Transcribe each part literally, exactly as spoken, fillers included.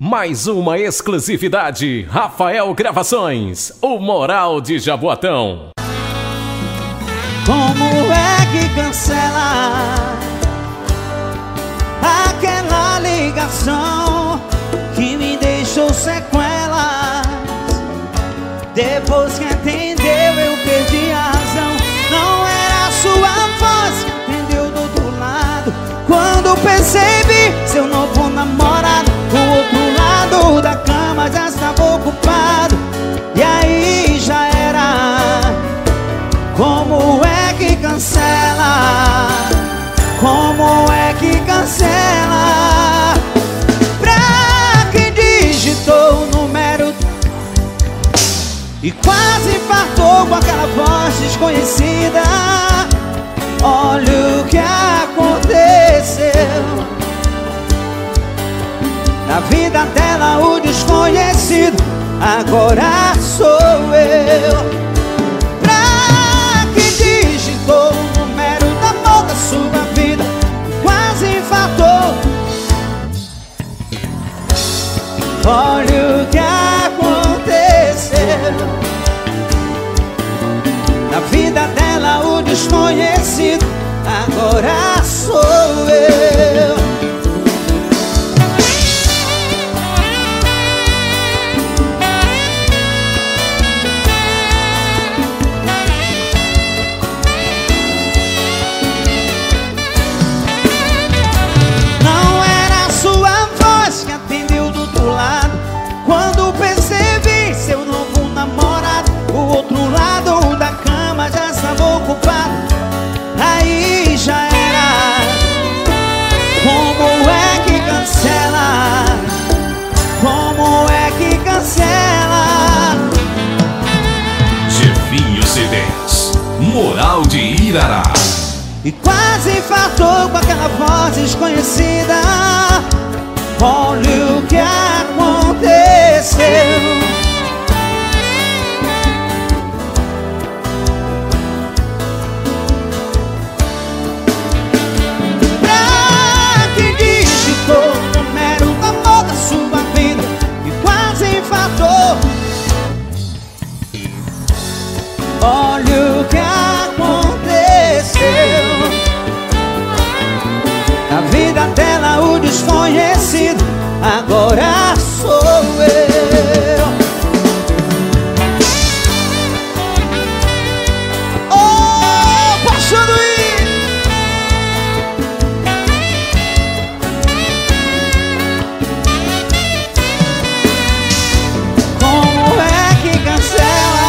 Mais uma exclusividade, Rafael Gravações, o Moral de Jaboatão. Como é que cancela aquela ligação que me deixou sequelas? Depois que atendeu eu perdi a razão. Não era a sua voz que atendeu do outro lado. Quando percebi seu novo namorado, o outro lado da cama já estava ocupado. E aí já era. Como é que cancela? Como é que cancela? Pra quem digitou o número e quase infartou com aquela voz desconhecida, olha o que aconteceu. Na vida dela o desconhecido agora sou eu. Pra quem digitou o número da amor da sua vida e quase infartou, olha o que aconteceu. Na vida dela o desconhecido agora sou eu. Não era a sua voz que atendeu do outro lado. Quando percebi seu novo namorado, o outro lado da cama já estava ocupado. Aí já era. Como é que cancela? Como é que cancela? Jefinho C dez, Moral de Irará. E quase infartou com aquela voz desconhecida, olha o que aconteceu. Pra quem digitou o número do amor da sua vida e quase infartou, olha o que aconteceu. Na vida dela o desconhecido agora sou eu. Oh, passando aí. Como é que cancela?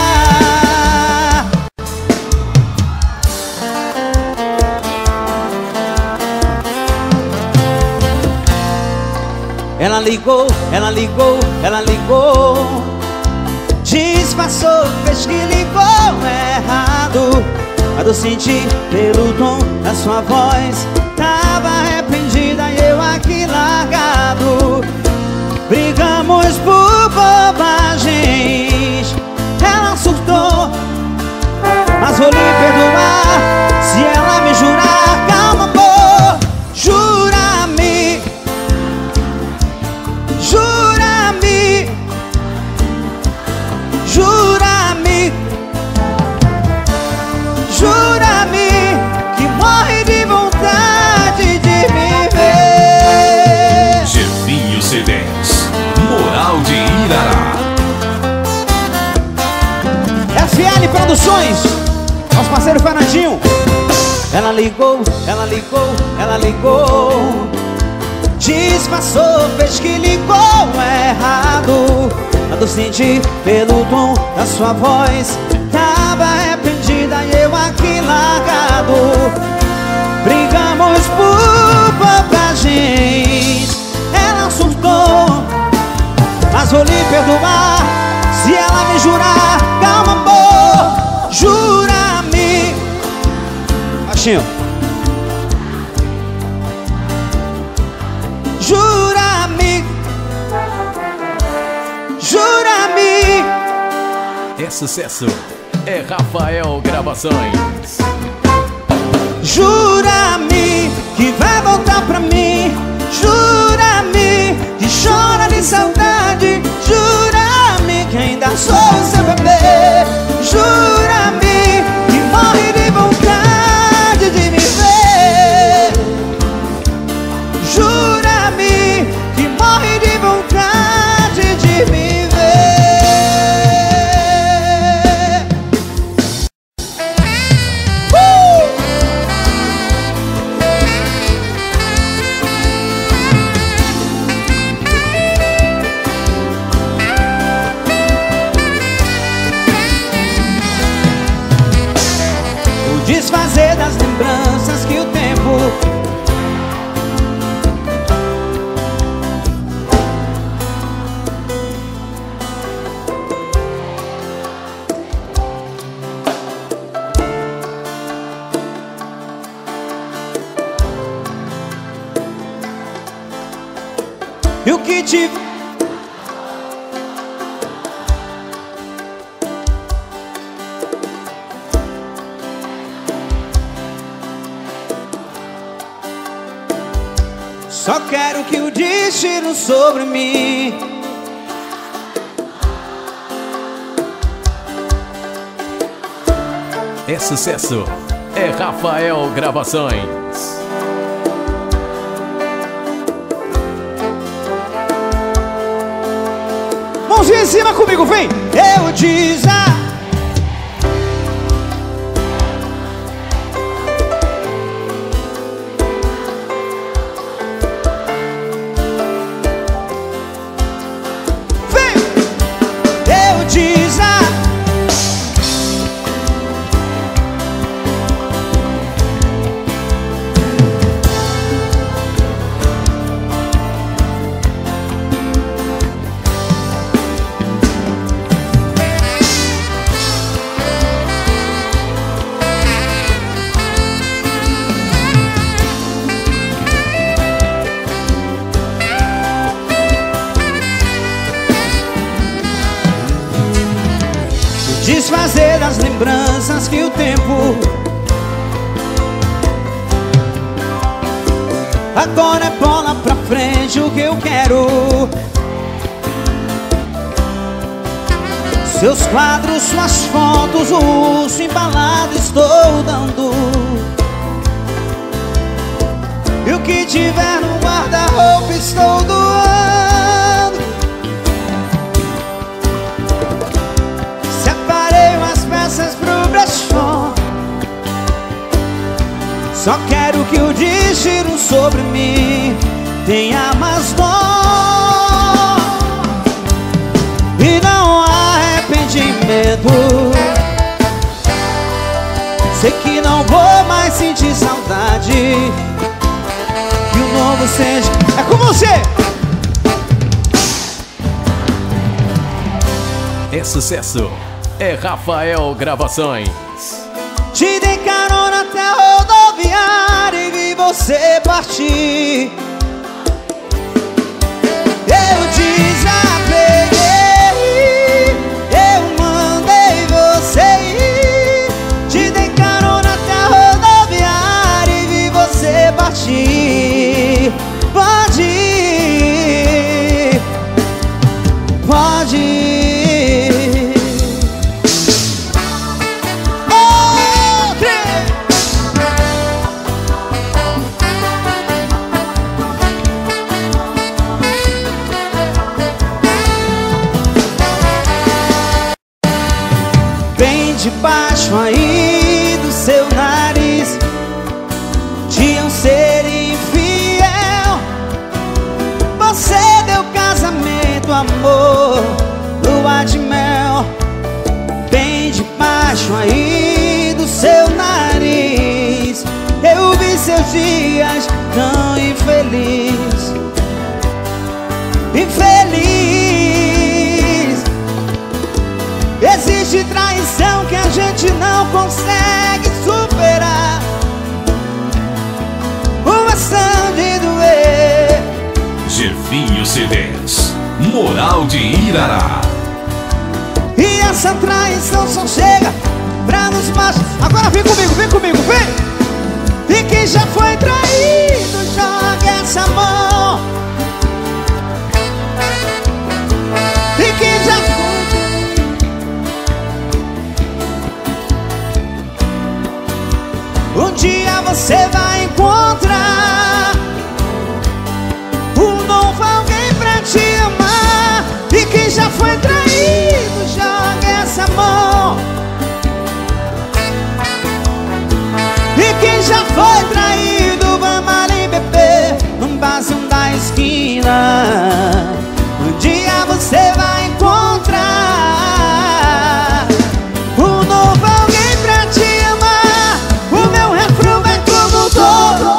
Ela ligou, ela ligou, ela ligou, disfarçou, fez que ligou errado. Mas eu senti pelo tom da sua voz, tava arrependida e eu aqui largado. Brigamos por bobagens, ela surtou, mas vou lhe perdoar se ela me jurar. Calma, amor, jura-me, jura-me, jura-me, jura-me que morre de vontade de me ver. Jefinho C dez, Moral de Irará. F L Produções, nosso parceiro Fernandinho. Ela ligou, ela ligou, ela ligou, disfarçou, fez que ligou errado. Mas eu senti pelo tom da sua voz, tava arrependida e eu aqui largado. Brigamos por bobagens, ela surtou, mas vou lhe perdoar se ela me jurar. Calma, amor, jura-me. Baixinho. Jura-me, jura-me. É sucesso, é Rafael Gravações. Jura-me que vai voltar pra mim. Jura-me que chora de saudade. Jura-me que ainda sou seu bebê. Jura-me que morre de vontade de me ver. Jura-me que morre de vontade de me ver. uh! O desfazer das lembranças que o tempo e o que te... Só quero que o destino sobre mim É sucesso, é Rafael Gravações. Mãozinha em cima comigo, vem! Eu diz a... Vem! Eu diz a... Desfazer as lembranças que o tempo agora é bola pra frente o que eu quero. Seus quadros, suas fotos, o urso embalado estou dando. E o que tiver no guarda-roupa estou doando. Pro brechó. Só quero que o destino sobre mim tenha mais dó e não arrependimento. Sei que não vou mais sentir saudade. Que o novo seja... É com você! É sucesso, é Rafael Gravações. Te dei carona até a rodoviária e vi você partir. Eu desapeguei, eu mandei você ir. Te dei carona até a rodoviária e vi você partir. Pode ir, pode ir. Debaixo aí do seu nariz de um ser infiel, você deu casamento, amor, lua de mel. Bem debaixo aí do seu nariz eu vi seus dias tão infeliz. Infeliz. Existe traição que a gente não consegue superar, uma ação de doer. Jefinho C Ds, Moral de Irará. E essa traição só chega pra nos machos. Agora vem comigo, vem comigo, vem! E quem já foi traído, joga essa mão. você vai encontrar um novo alguém pra te amar. E quem já foi traído, joga essa mão. E quem já foi traído, vamos ali beber num barzinho da esquina. Um dia você vai encontrar um novo alguém pra te amar. O meu refrão vai como um todo.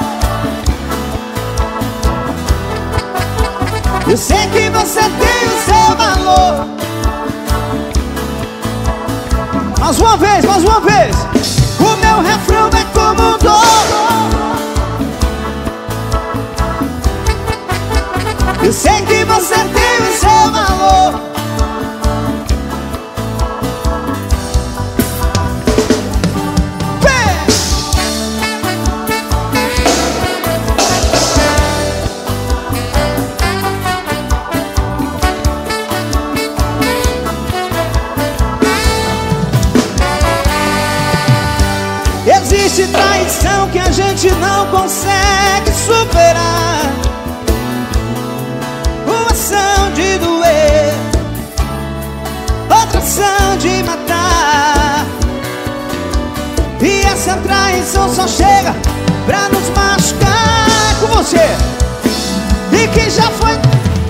Eu sei que você tem o seu valor. Mais uma vez, mais uma vez. O meu refrão é como um todo. Eu sei que você tem o seu valor. Vem! Existe traição que a gente não consegue superar. Uma ação de doer, outra ação de matar. E essa traição só chega pra nos machucar. Com você. E quem já foi...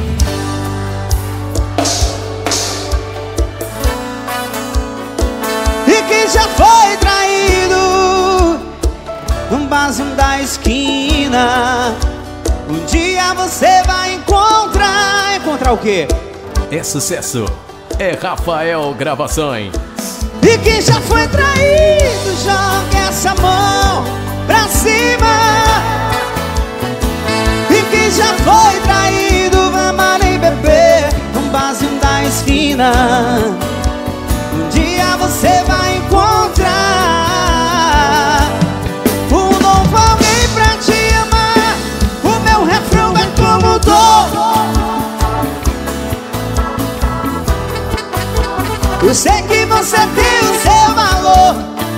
E quem já foi traído num barzinho da esquina, um dia você vai encontrar. Encontrar o quê? É sucesso. É Rafael Gravações. E quem já foi traído, joga essa mão pra cima. E quem já foi traído, vamos ali beber num barzinho da esquina. Um dia você vai encontrar um novo alguém pra te amar. O meu refrão é como um todo. Eu sei que você tem o seu valor.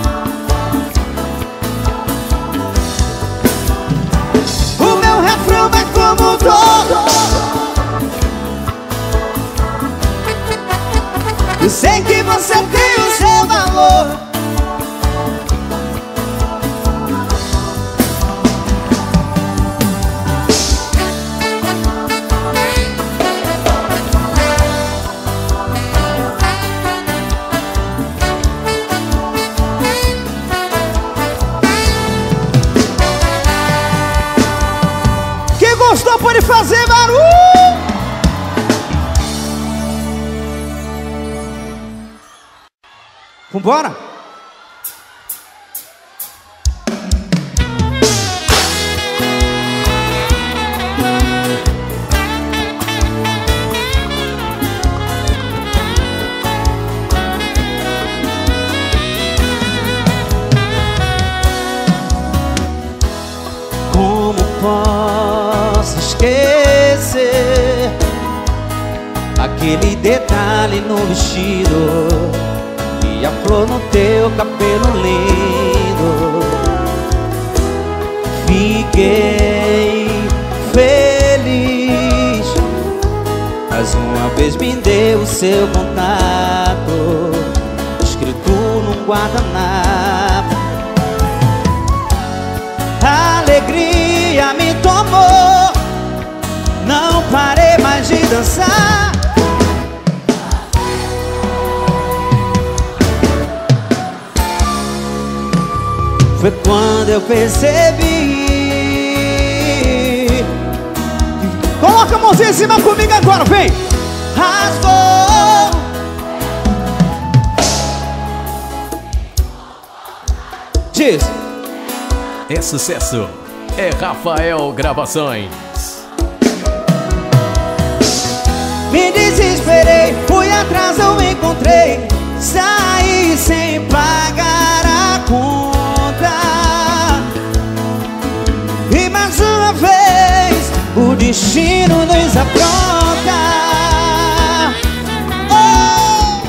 O meu refrão é como um todo. Eu sei que você tem o seu valor. Quem gostou pode fazer barulho. Vambora! Como posso esquecer aquele detalhe no vestido e a flor no teu cabelo lindo? Fiquei feliz, mais uma vez me deu o seu contato, escrito num guardanapo. A alegria me tomou, não parei mais de dançar. Foi quando eu percebi. Coloca a mãozinha em cima comigo agora, vem! Rasgou. Diz. É sucesso. É Rafael Gravações. Me desesperei, fui atrás, eu encontrei. Saí sem pagar a conta. E mais uma vez o destino nos apronta. Oh!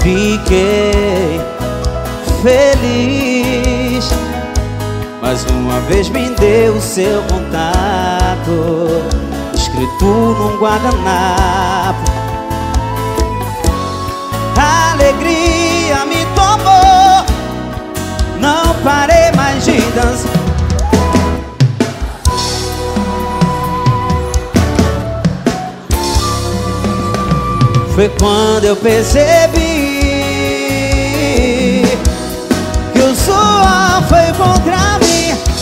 fiquei feliz. Mais uma vez me deu o seu contato, escrito num guardanapo. A alegria me tomou, não parei mais de dançar. Foi quando eu percebi que o suor foi contra mim.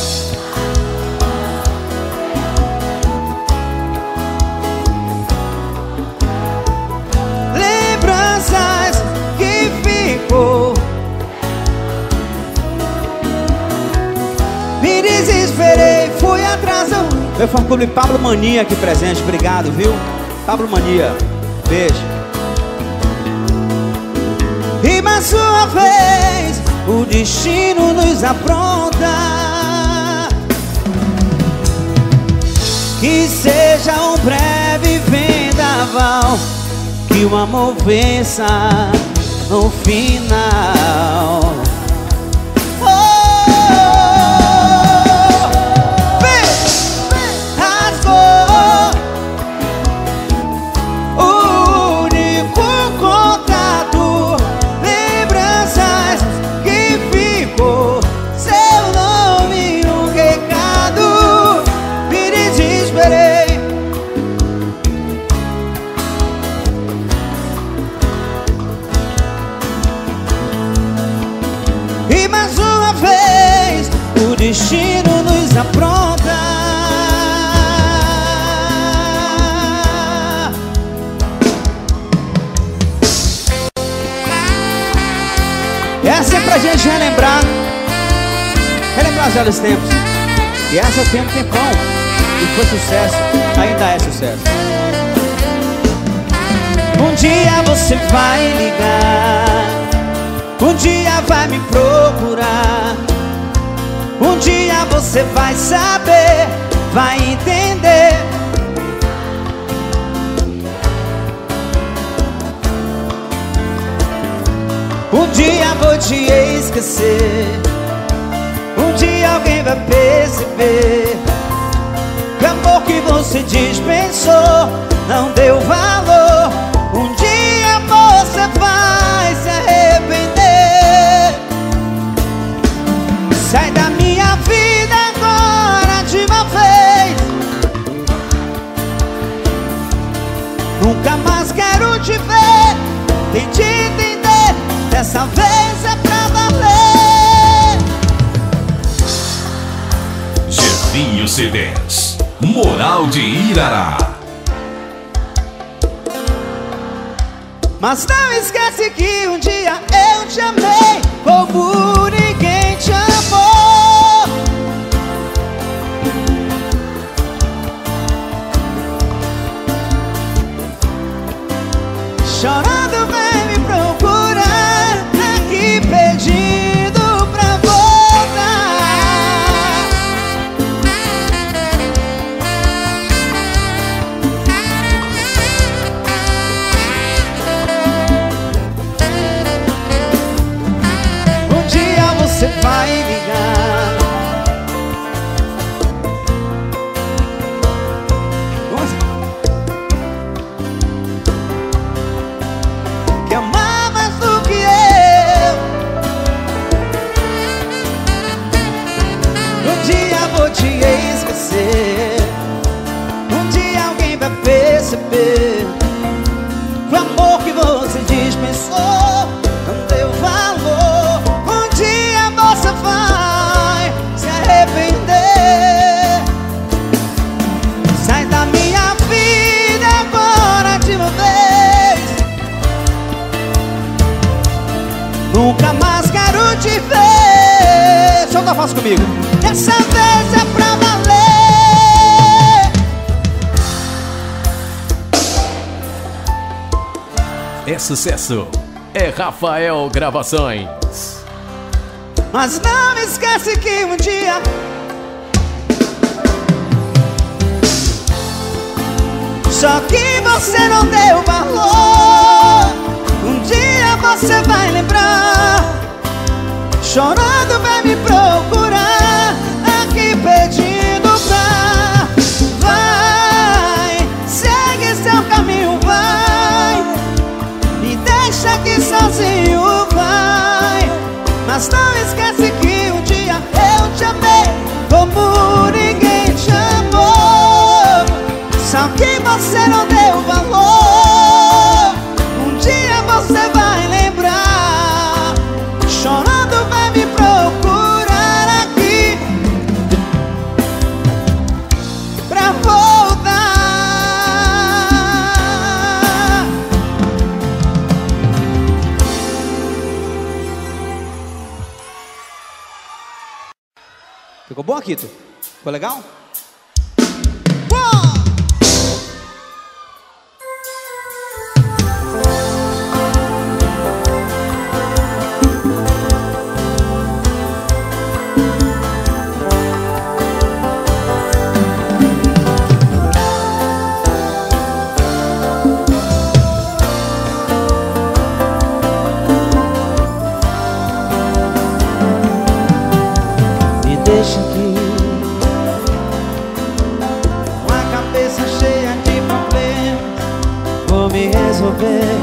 Lembranças que ficou. Me desesperei, fui atrás do... Meu fã-clube Pablo Mania aqui presente, obrigado, viu? Pablo Mania, beijo. E mais uma vez o destino nos apronta. Que seja um breve vendaval, que o amor vença no final. Oh, vem, rasgou o único contato. Lembranças que ficou, seu nome e um recado. Me desesperei. E mais uma vez o destino nos apronta. Essa é pra gente relembrar, relembrar os velhos tempos. E essa tem um tempão e foi sucesso, ainda é sucesso. Um dia você vai ligar, um dia vai me procurar, um dia você vai saber, vai entender. Um dia vou te esquecer, um dia alguém vai perceber que o amor que você dispensou não deu valor. Um dia você vai se arrepender. Sai da minha vida agora de uma vez. Nunca mais quero te ver. Tente entender, dessa vez é pra valer. Gervinho C Ds, Moral de Irará. Mas não esquece que um dia eu te amei como ninguém te amou. Chorando vem me procurar, aqui pedindo pra voltar. Um dia você vai ligar, que amar mais do que eu. Um dia vou te esquecer, um dia alguém vai perceber que o amor que você dispensou não deu valor. Um dia você vai se arrepender. Sai da minha vida agora de uma vez. Nunca mais quero te ver. Solta a voz comigo. Dessa vez é pra valer. É sucesso, é Rafael Gravações. Mas não esquece que um dia só que você não deu valor. Um dia você chorando vai me procurar aqui pedindo pra. Vai, segue seu caminho, vai, me deixa aqui sozinho, vai. Mas não esquece que um dia eu te amei como ninguém te amou. Só que você não deu valor. Um dia você vai lembrar, chorando vai me procurar aqui pra voltar. Ficou bom, Akito? Ficou legal? Deixa aqui, com a cabeça cheia de problemas, vou me resolver.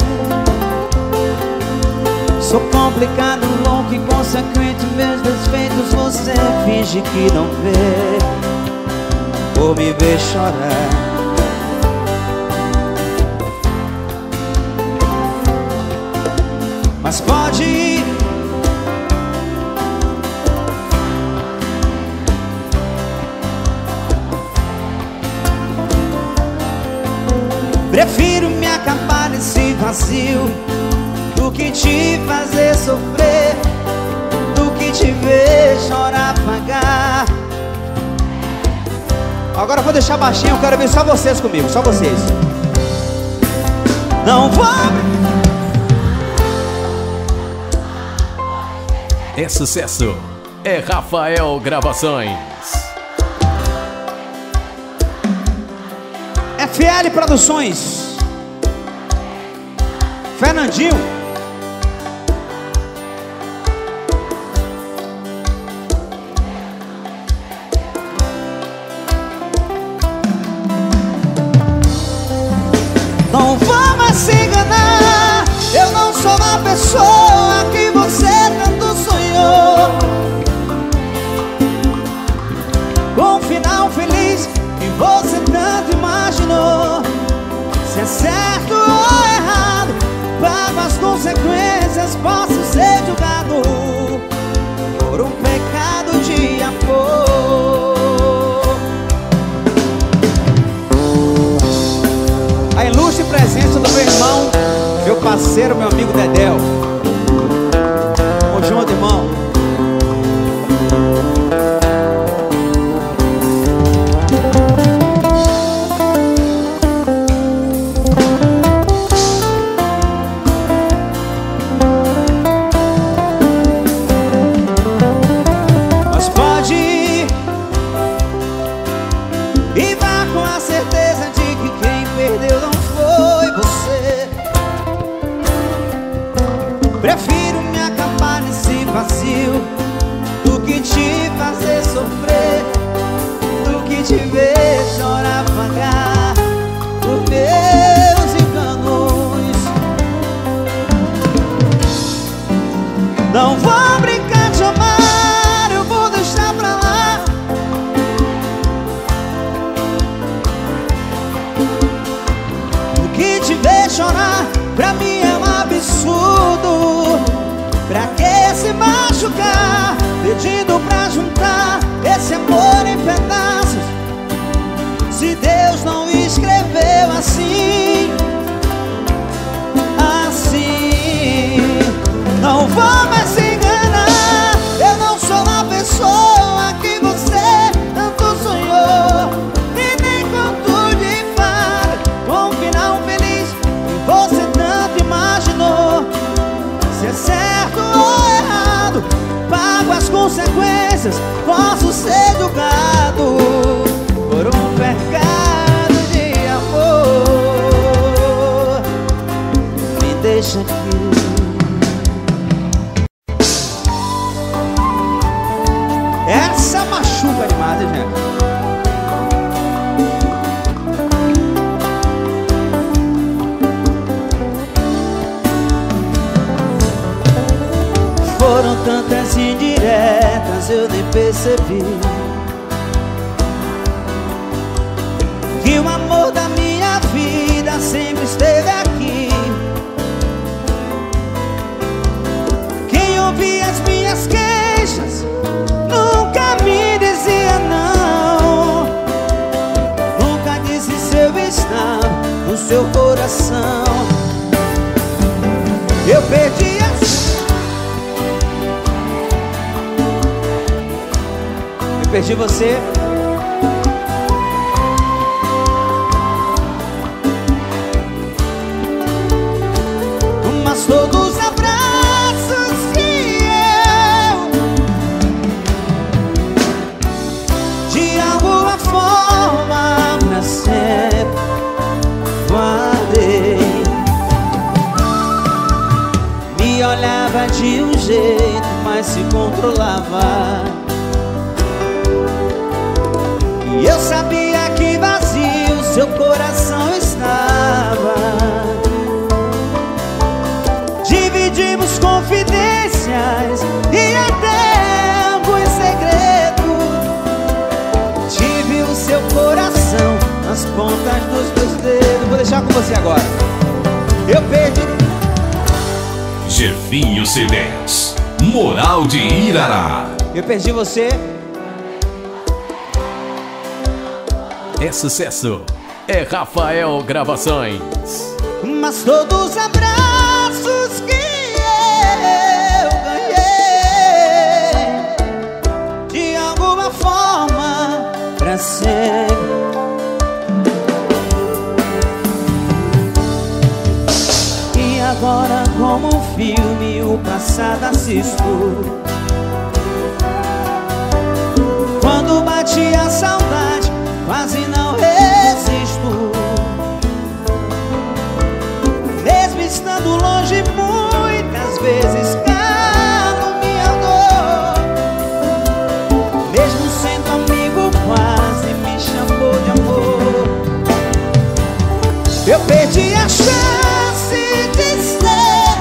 Sou complicado, louco, inconsequente, meus defeitos você finge que não vê. Vou me ver chorar, mas pode ir. Prefiro me acabar nesse vazio do que te fazer sofrer, do que te ver chorar, pagar. Agora eu vou deixar baixinho, eu quero ver só vocês comigo, só vocês. Não vou. É sucesso, é Rafael Gravações. F L Produções, Fernandinho. Não vou mais se enganar, eu não sou a pessoa que você tanto sonhou, com um final feliz que você tanto imaginou. Se é certo ou errado, pago as consequências, posso ser julgado por um pecado de amor. A ilustre presença do meu irmão, meu parceiro, meu amigo Dedéu. Tamo junto, irmão. Prefiro me acabar nesse vazio do que te fazer sofrer, do que te ver chorar, pagar por meus enganos. Não vou brincar de amar, eu vou deixar pra lá. Do que te ver chorar, pra mim é um absurdo. Pra que se machucar, pedindo pra juntar esse amor em pedaços, se Deus não escreveu assim, assim. Não vou mais se enganar, eu não sou a pessoa que você tanto sonhou, e nem conto de fada, com um final feliz que você tanto imaginou. Se é certo ou errado, pago as consequências, posso ser julgado por um pecado de amor. Me deixa aqui. mas eu nem percebi que o amor da minha vida sempre esteve aqui. Quem ouvia as minhas queixas nunca me dizia não, nunca disse se eu estava no seu coração. Eu perdi a... Eu perdi você. Mas todos os abraços que eu de alguma forma pra sempre guardei, me olhava de um jeito, mas se controlava. E eu sabia que vazio seu coração estava. Dividimos confidências e até alguns segredos. Tive o seu coração nas pontas dos meus dedos. Vou deixar com você agora. Eu perdi. Jefinho C dez, Moral de Irará. Eu perdi você. É sucesso, é Rafael Gravações. Mas todos os abraços que eu ganhei de alguma forma pra sempre. E agora como um filme o passado assisto. Quando bate a saudade quase não resisto. Mesmo estando longe, muitas vezes calo minha dor. Mesmo sendo amigo, quase me chamou de amor. Eu perdi a chance de ser.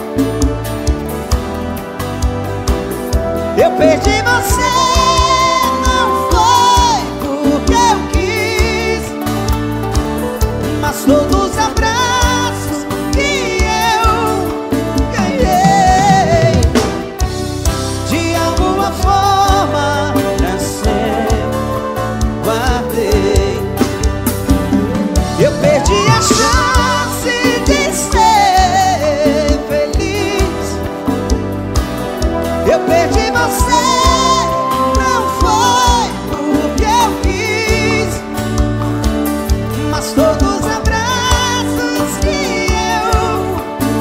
Eu perdi você. Não foi porque eu quis, mas todos os abraços que eu ganhei de alguma forma pra sempre guardei. Eu perdi a chance de ser feliz. Eu perdi você. Não foi porque eu quis, mas todos os abraços que eu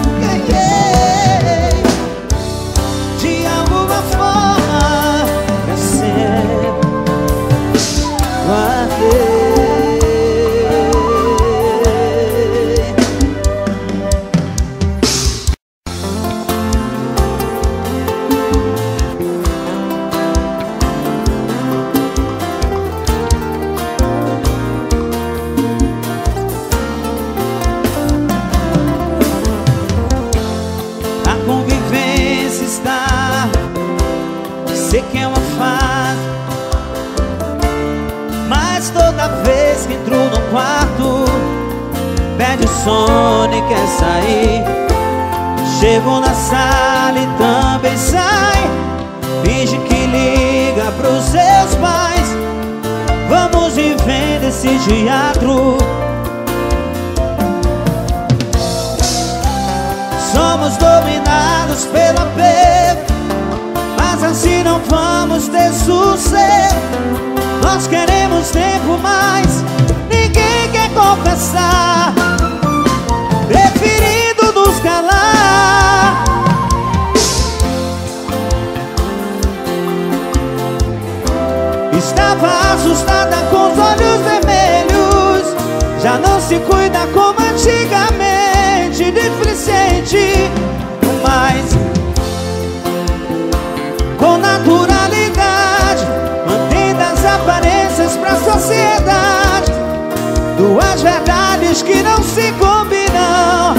ganhei de alguma forma pra sempre guardei. A convivência está, sei que é uma fase, mas toda vez que entro no quarto perde o sono e quer sair. Chego na sala e também sai. Finge que liga pros seus pais. Vamos vivendo esse teatro. Somos dominados pelo apego, mas assim não vamos ter sucesso. Nós queremos tempo, mas ninguém quer confessar, preferindo nos calar. Estava assustada com os olhos vermelhos. Já não se cuida como antigamente, displicente, mas com naturalidade, mantendo as aparências pra sociedade. Duas verdades que não se combinam.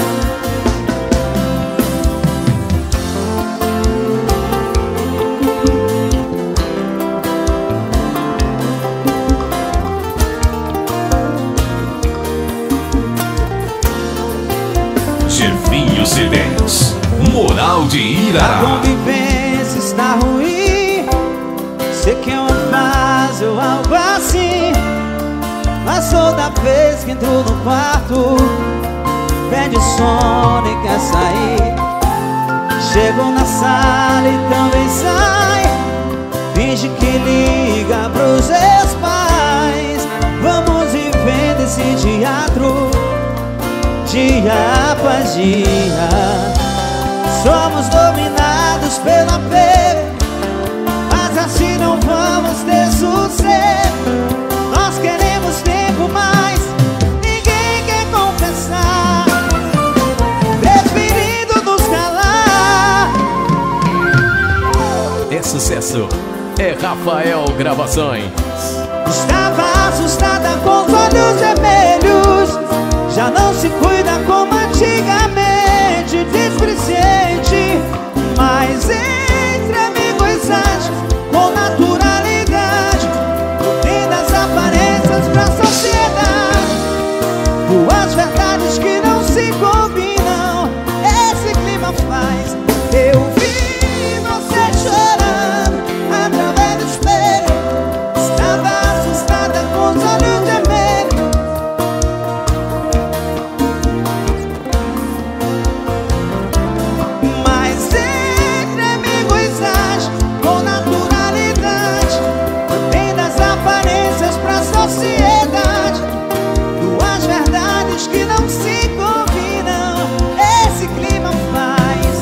de Irará. A convivência está ruim, sei que é uma fase ou algo assim, mas toda vez que entro no quarto pede sono e quer sair. Chego na sala e também sai, finge que liga pros ex-pais. Vamos vivendo esse teatro dia após dia. Somos dominados pela pena, mas assim não vamos ter sucesso. Nós queremos tempo, mas ninguém quer confessar, preferindo nos calar. É sucesso, é Rafael Gravações. Estava assustada com os olhos vermelhos, já não se cuida como antigamente, displicente, mas entre amigos age com naturalidade, mantendo as aparências pra sociedade, duas verdades que não se combinam. Esse clima faz eu vi você chorando através do espelho. Estava assustada com os olhos vermelhos, mas entre amigos age com naturalidade, mantendo as aparências pra sociedade, duas verdades que não se combinam. Esse clima faz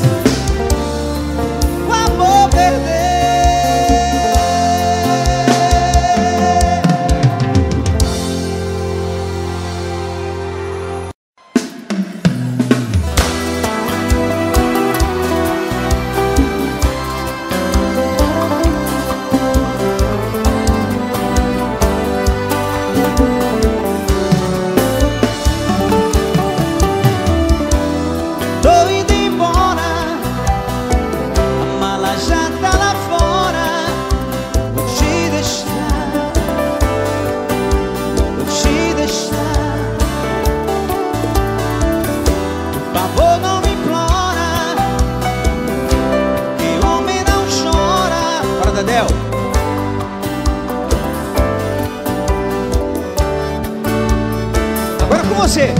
o amor perder. Tô indo embora, a mala já tá lá fora. Vou te deixar, vou te deixar. Por favor, não me implora, que homem não chora. Para, Dedéu. Agora com você.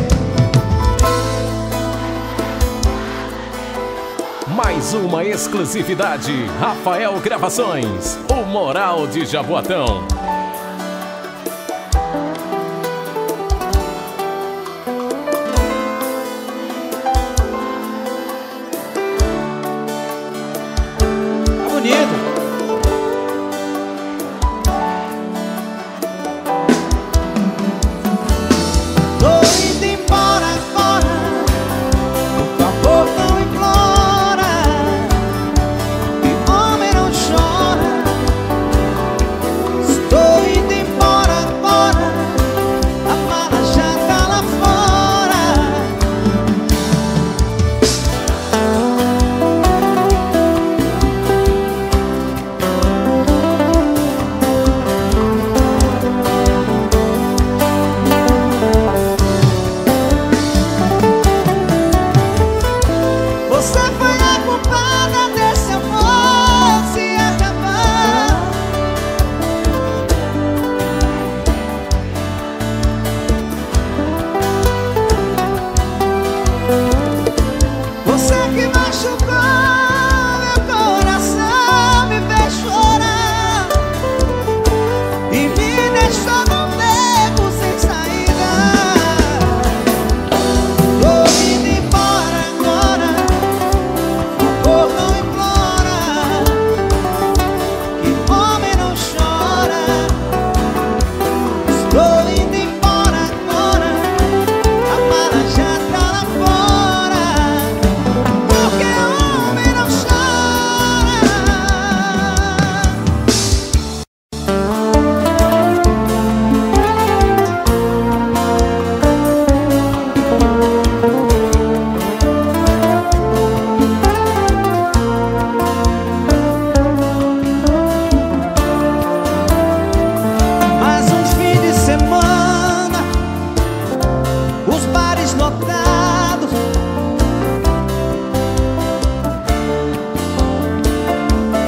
Mais uma exclusividade, Rafael Gravações, o Moral de Jaboatão. Tá bonito. Tô indo embora agora, por favor não implora, que homem não chora. Estou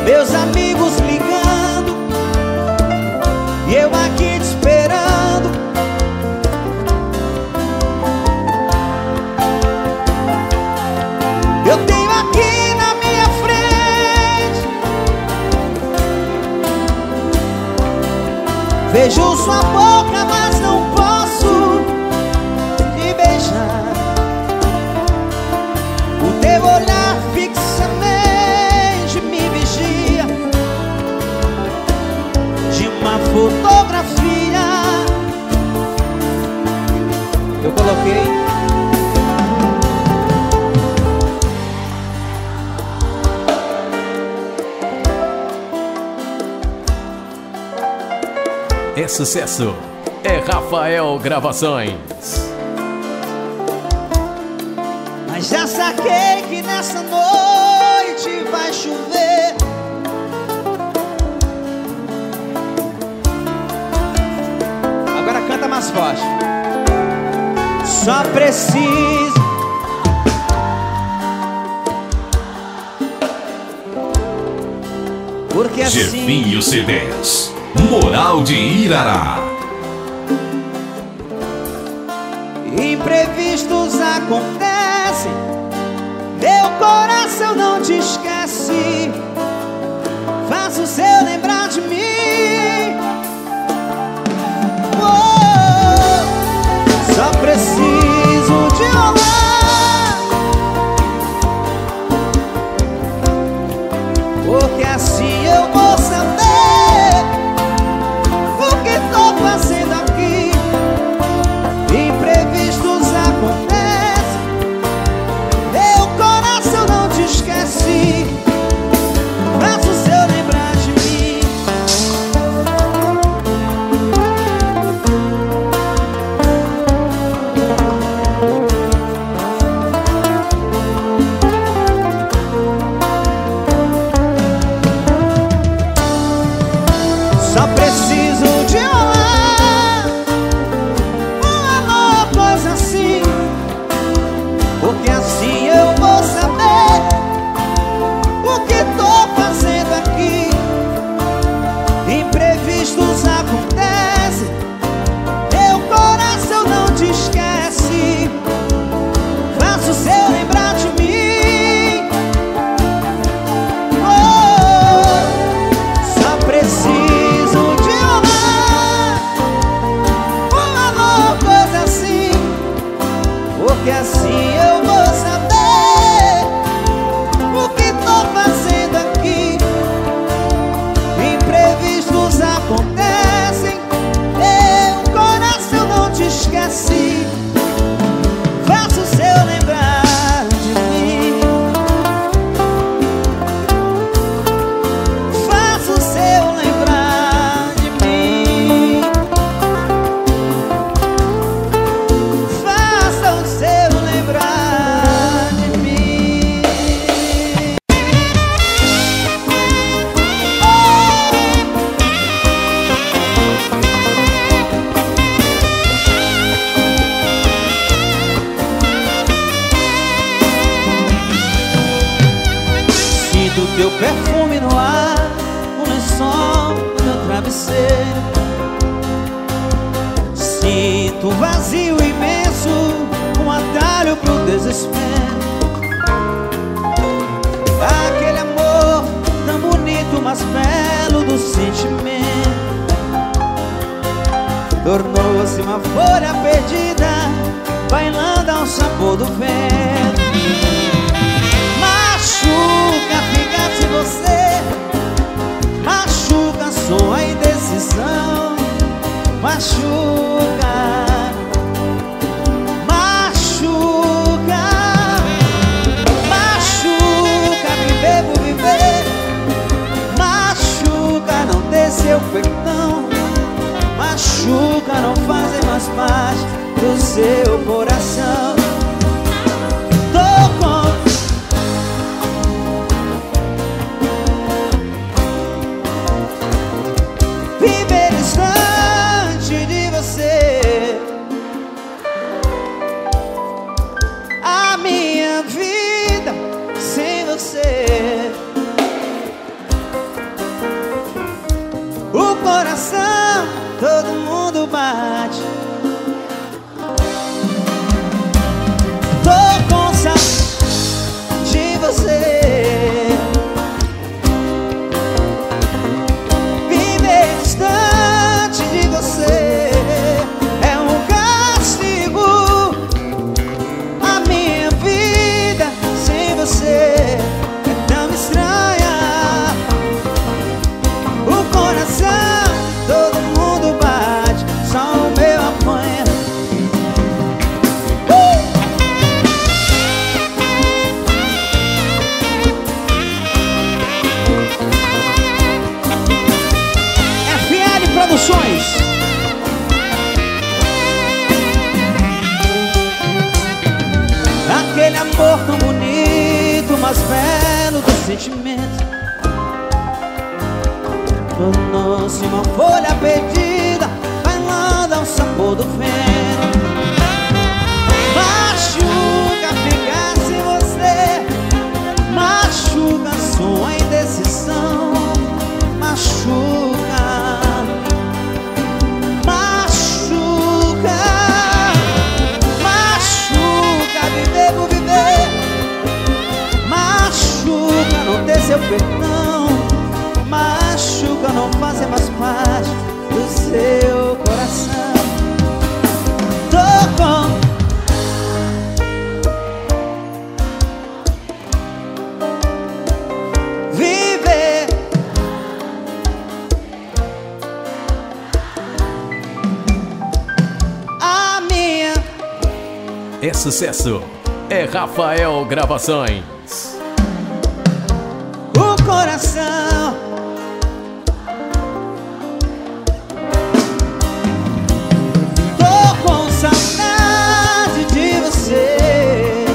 meus amigos ligando e eu aqui te esperando. Eu tenho aqui na minha frente, vejo sua boca, mas não posso te beijar. O teu olhar fixamente me vigia, de uma fotografia eu coloquei. É sucesso, é Rafael Gravações. Mas já saquei que nessa noite vai chover. Agora canta mais forte. Só preciso porque assim Jefinho C Ds, Moral de Irará. imprevistos acontecem, meu coração não te esquece. Faça o seu lembrar de mim. Oh, só preciso te olhar, porque assim eu vou saber o que tô fazendo aqui. Imprevistos acontecem, meu coração não te esquece. Faça o seu lembrar de mim. Só preciso de olhar, um amor, coisa assim, porque assim eu vou saber o que tô fazendo aqui. Imprevistos acontecem, meu coração não te esquece. Faça o seu lembrar de mim. Oh, só preciso de olhar, um amor, coisa assim, porque assim eu vou saber o que tô fazendo aqui. Imprevistos acontecem, meu coração não te esquece. Faça o seu lembrar de mim. Faça o seu lembrar de mim. Faça o seu lembrar de mim. Sinto teu perfume no ar, um lençol no meu travesseiro. Sinto um vazio imenso, um atalho pro desespero. Aquele amor tão bonito, mas belo do sentimento, tornou-se uma folha perdida, bailando ao sabor do vento. Machuca ficar sem você, machuca sua indecisão. Machuca, machuca, machuca viver por viver. Machuca não ter seu perdão. Machuca não fazer mais parte do seu coração. Tô com viver distante de você. A minha vida sem você todo mundo bate. Tô com saudade de você. Viver distante de você é um castigo. A minha vida sem você é tão estranha. O coração, todo mundo bate, só o meu apanha. uh! F L Produções. Aquele amor tão bonito, mais belo do sentimento, tornou-se uma folha perdida, bailando ao sabor do vento. Machuca ficar sem você, machuca sua indecisão, machuca, machuca, machuca viver por viver, machuca não ter seu perdão, machuca não fazer mais parte do seu coração. Tô com viver. A minha É sucesso, é Rafael Gravações. o coração. Tô com saudade de você.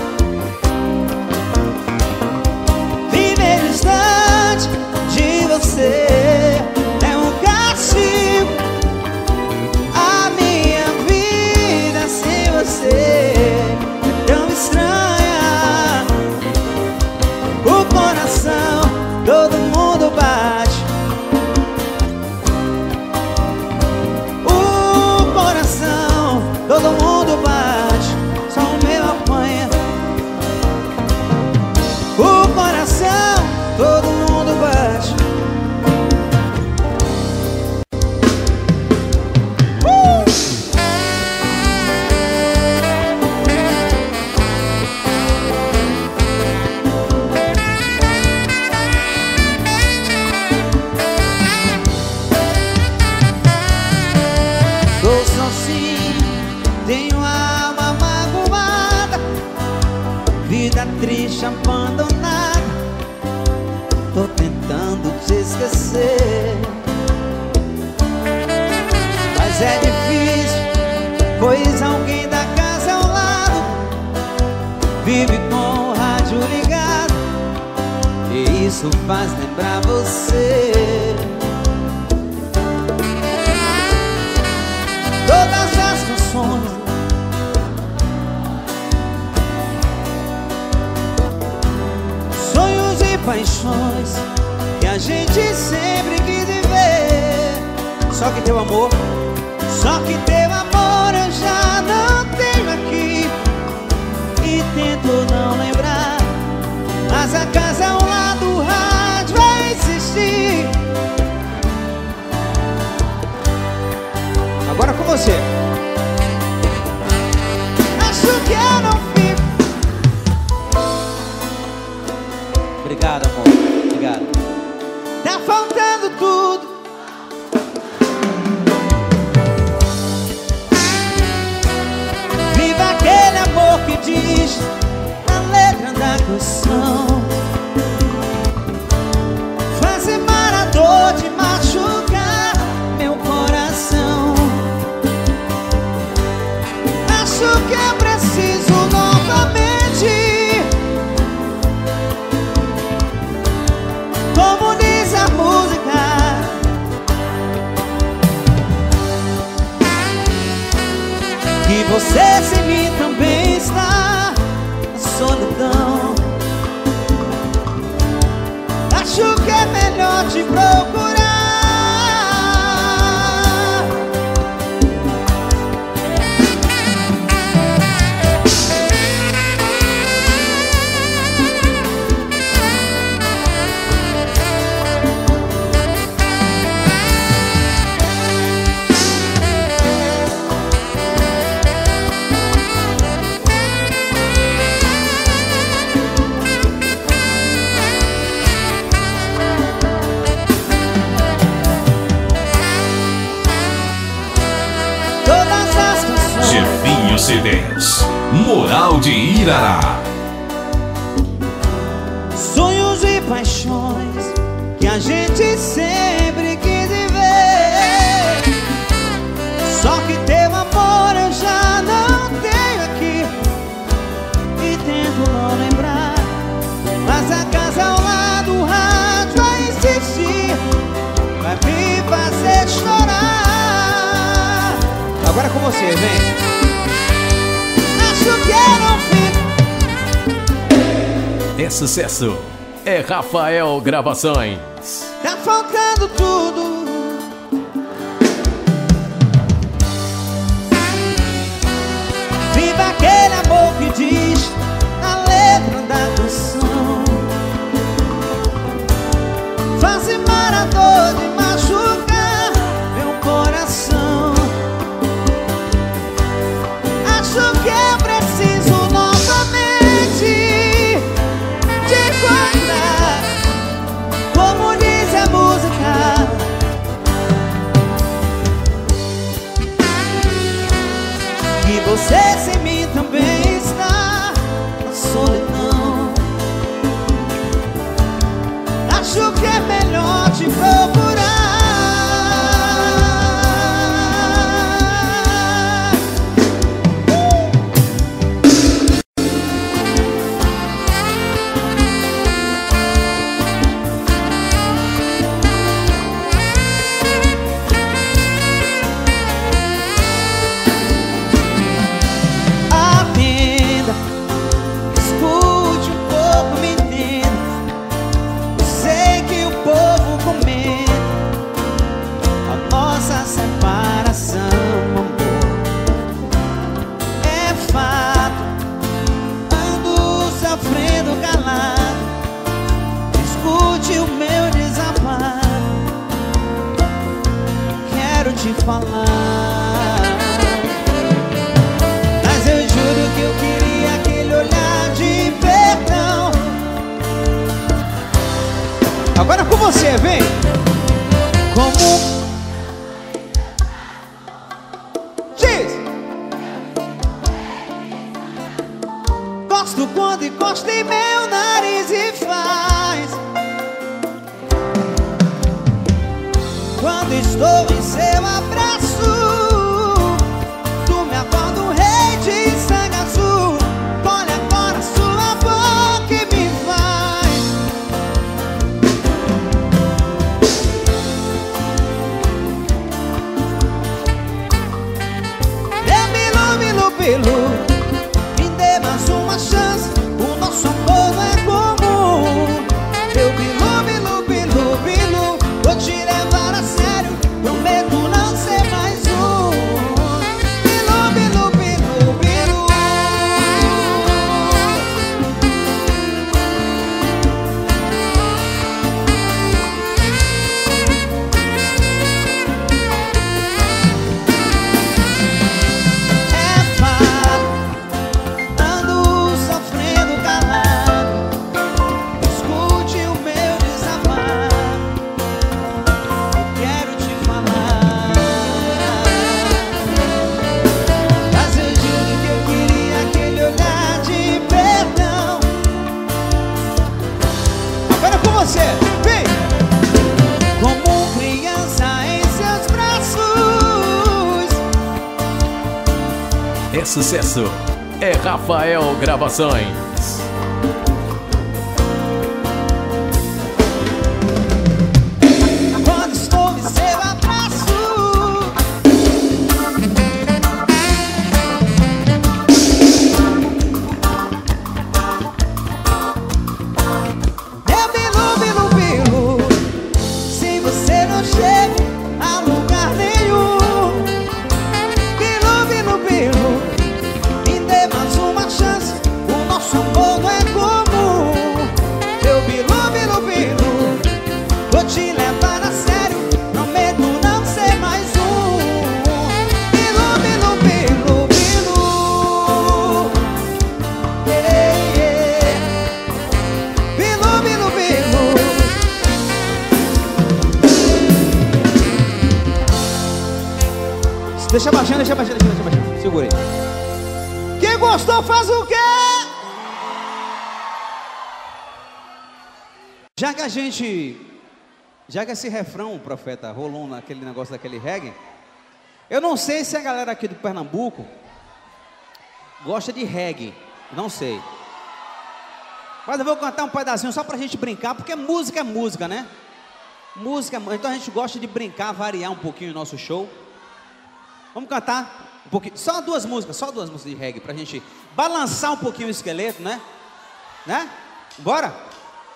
Viver distante de você é um castigo. A minha vida sem você é tão estranha. O coração, todo mundo bate. O coração, todo mundo bate, só o meu apanha. O coração, todo mundo bate. uh! Tô sozinho, tenho a alma magoada, vida triste, abandonada. Tô tentando te esquecer, mas é difícil, pois alguém da casa ao lado vive com o rádio ligado, e isso faz lembrar você. Todas as canções, sonhos e paixões que a gente sempre quis viver. Só que teu amor, só que teu amor eu já não tenho aqui, e tento não lembrar, mas a casa ao lado do rádio vai existir. Agora com você. Acho que eu não fico. Obrigado, amor. Obrigado. Tá faltando tudo. Viva aquele amor que diz na letra da canção. Faz embora a dor de machucar meu coração. Acho que eu preciso novamente, como diz a música, que você sem mim também está na solidão. Acho que é melhor te procurar. C dez, Moral de Irará. Sonhos e paixões que a gente sempre quis viver. Só que teu amor eu já não tenho aqui e tento não lembrar. Mas a casa ao lado, o rádio vai insistir, vai me fazer chorar. Agora com você, vem. Acho que eu não fico. É sucesso, é Rafael Gravações. Tá faltando tudo. Viva aquele amor que diz na letra da canção. Faz marador de machucar meu coração. Acho que eu preciso novamente te encontrar. Como diz a música, que você sem mim também está na solidão. Acho que é melhor te procurar. Atenda, escute um pouco, me entenda. Eu sei que o povo comenta a nossa separação, amor. É fato, ando sofrendo calado. Escute o meu desabafo, quero te falar. Mas eu juro que eu queria aquele olhar de perdão. Agora com você, vem. Como diz. Gosto quando encosta em meu nariz e faz. Quando estou em seu abraço, tu me acorda um rei de sangue azul. Olha agora sua boca e me faz. Eu bilu, bilu, bilu, me dê mais uma chance. O nosso amor não é comum. Eu bilu, bilu, bilu, bilu, vou te levar a sério, prometo não ser mais um. Bilu, bilu, bilu, bilu. É fato, ando sofrendo calado. Escute o meu desabafo, eu quero te falar. Mas eu juro que eu queria aquele olhar de perdão. Agora com você, vem! Como criança em seus braços. É sucesso, é Rafael Gravações. Quando estou em seu abraço, eu bilu, bilu, bilu. Se você não chega a lugar nenhum, bilu, bilu, bilu, me dê mais uma chance. O nosso amor não é comum. Eu bilu, bilu, bilu, vou te levar a sério, prometo não ser mais um. Bilu, bilu, bilu, bilu. Yeah, yeah. Bilu, bilu, bilu. Deixa baixando, deixa baixando, deixa baixando. Segura aí. gostou faz o quê? Já que a gente... Já que esse refrão, profeta, rolou naquele negócio daquele reggae, eu não sei se a galera aqui do Pernambuco gosta de reggae, não sei. Mas eu vou cantar um pedacinho só pra gente brincar, porque música é música, né? Música, então a gente gosta de brincar, variar um pouquinho o nosso show. Vamos cantar um pouquinho, só duas músicas, só duas músicas de reggae, pra gente balançar um pouquinho o esqueleto, né? Né? Bora?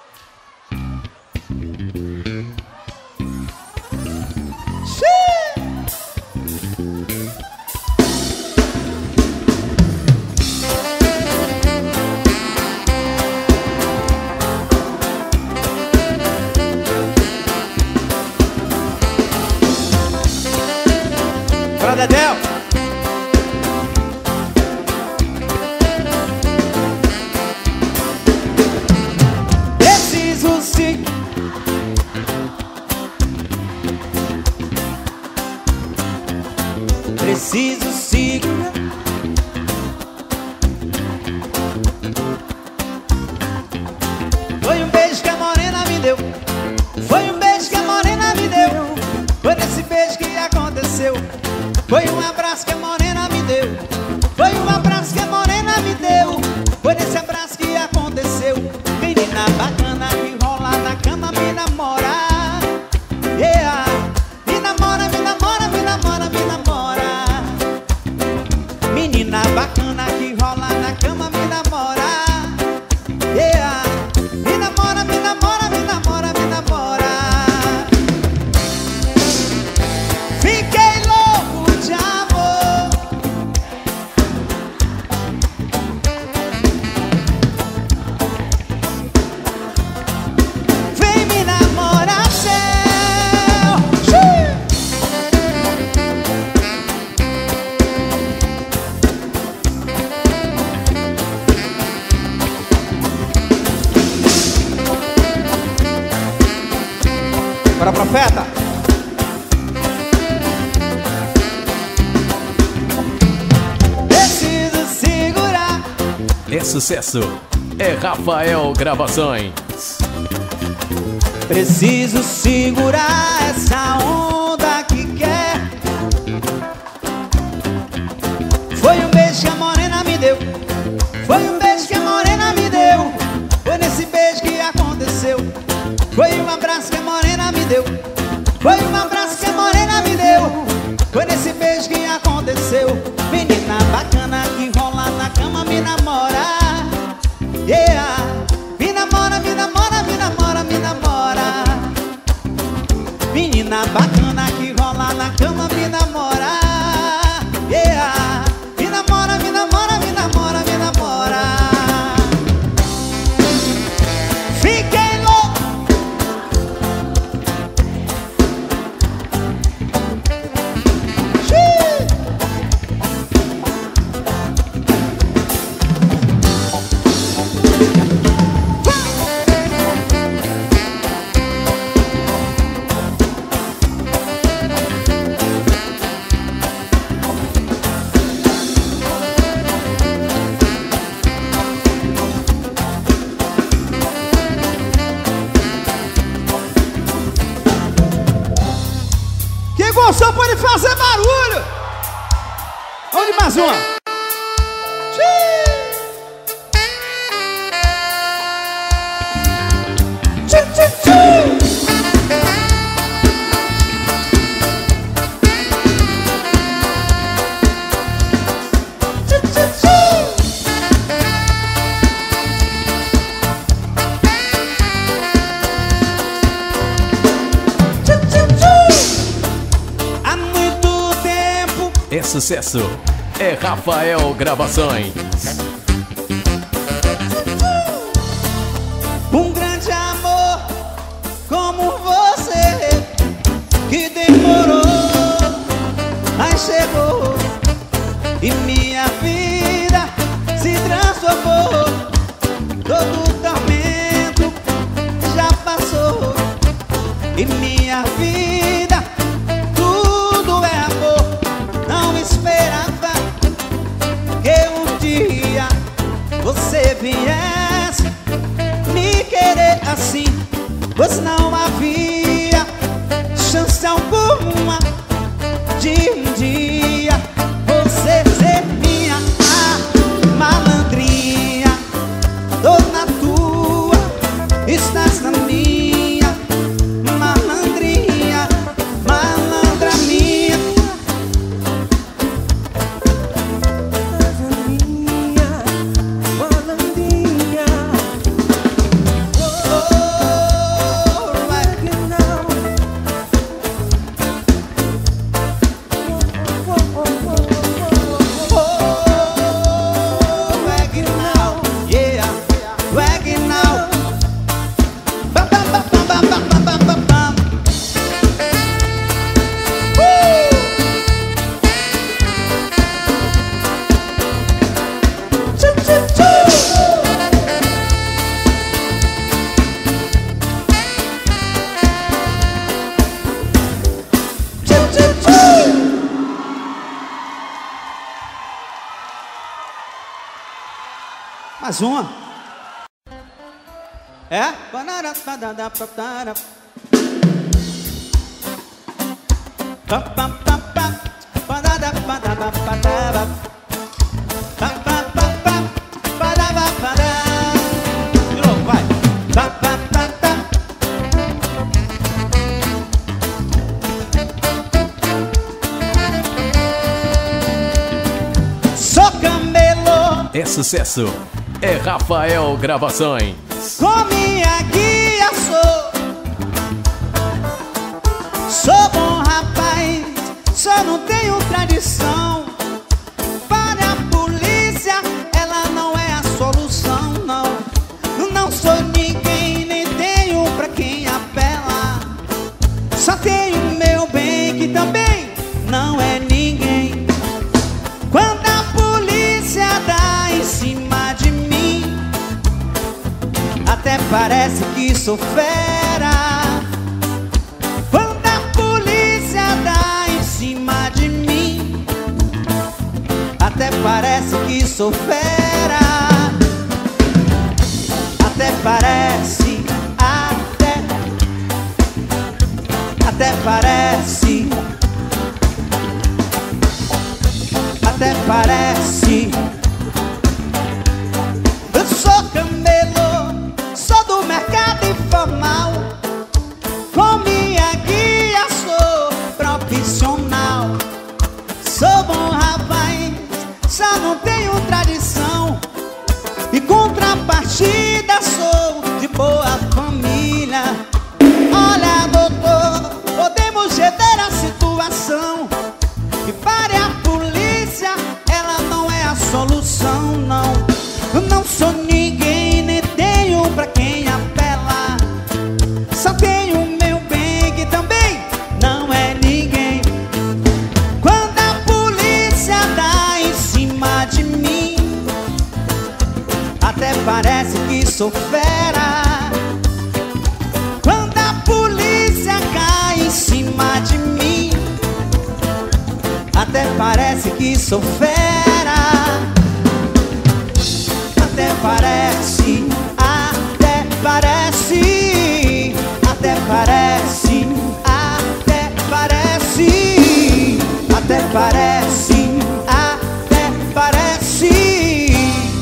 Dedéu. Preciso sim. Preciso sim. Foi um beijo que a morena me deu. Foi um beijo que a morena me deu. Foi nesse beijo que aconteceu. Foi um abraço que a morena me deu. Foi um abraço que a morena me deu. Foi nesse abraço que aconteceu. Menina bacana que rola na cama, me namora. Yeah. Me namora, me namora, me namora, me namora. Menina bacana que rola na cama, me namora. Yeah. Me namora, me namora, me namora, me namora. Fiquei louco de amor. Vem me namorar, céu. Para profeta. Preciso segurar. É sucesso. É Rafael Gravações. Preciso segurar essa onda que quer. Foi um beijo que a morena me deu. Foi um beijo que a morena me deu. Foi nesse beijo que aconteceu. Foi um abraço que a morena me deu. Foi um abraço que a morena me deu. Foi nesse beijo que aconteceu. Menina bacana que rola na cama, me namora. Yeah. Me namora, me namora, me namora, me namora. Menina bacana que rola na cama, me namora. Yeah. Me namora, me namora, me namora, me namora. Fiquei louco. Quem gostou pode fazer barulho. Onde mais uma? Tchu, tchu, tchu. Tchu, tchu, tchu. Tchu, tchu, tchu. Há muito tempo. É sucesso. É Rafael Gravações. Um grande amor como você, que demorou, mas chegou. E minha vida se transformou. Todo tormento já passou. E minha vida tudo é amor. Não esperava que um dia pois não havia chance alguma de um dia você ser minha malandrinha. Dona tua, estás na minha malandrinha, malandra minha. Malandrinha, oh, like you know. Oh, like you know, yeah, like you know. Bam, bam, bam, bam, bam, bam, bam, bam, bam. Uh! Tchu, tchu, tchu. Tchu, tchu, tchu. Mais uma. É? Banana, badada, badada. Pam, pam, pam, pam. Badada, badada, badada. Pam, pam, pam, pam. Badada, badada. De novo, vai. Pam, pam, pam, pam. Sou camelo É sucesso. É Rafael Gravações. com minha guia, sou. Sou bom rapaz, só não tenho tradição. Para a polícia, ela não é a solução, não. Não sou ninguém, nem tenho pra quem apelar. Só tenho meu bem, que também não é ninguém. Quando a polícia dá em cima de mim, até parece que sou fera. Quando a polícia dá em cima de mim, até parece que sou fera. Até parece, até, até parece, até parece. Eu sou camelo, sou do mercado informal. Com minha guia sou profissional. Sou bom rapaz, só não tenho tradição. E contrapartida sou de boa família. Olha, doutor, podemos rever a situação. E pare a polícia, ela não é a solução, não. Eu não sou ninguém, nem tenho pra quem apelar. Só tenho meu bem, que também não é ninguém. Quando a polícia dá em cima de mim, até parece que sou fera. Quando a polícia cai em cima de mim, até parece que sou fera. Até parece, até parece, até parece, até parece, até parece, até parece.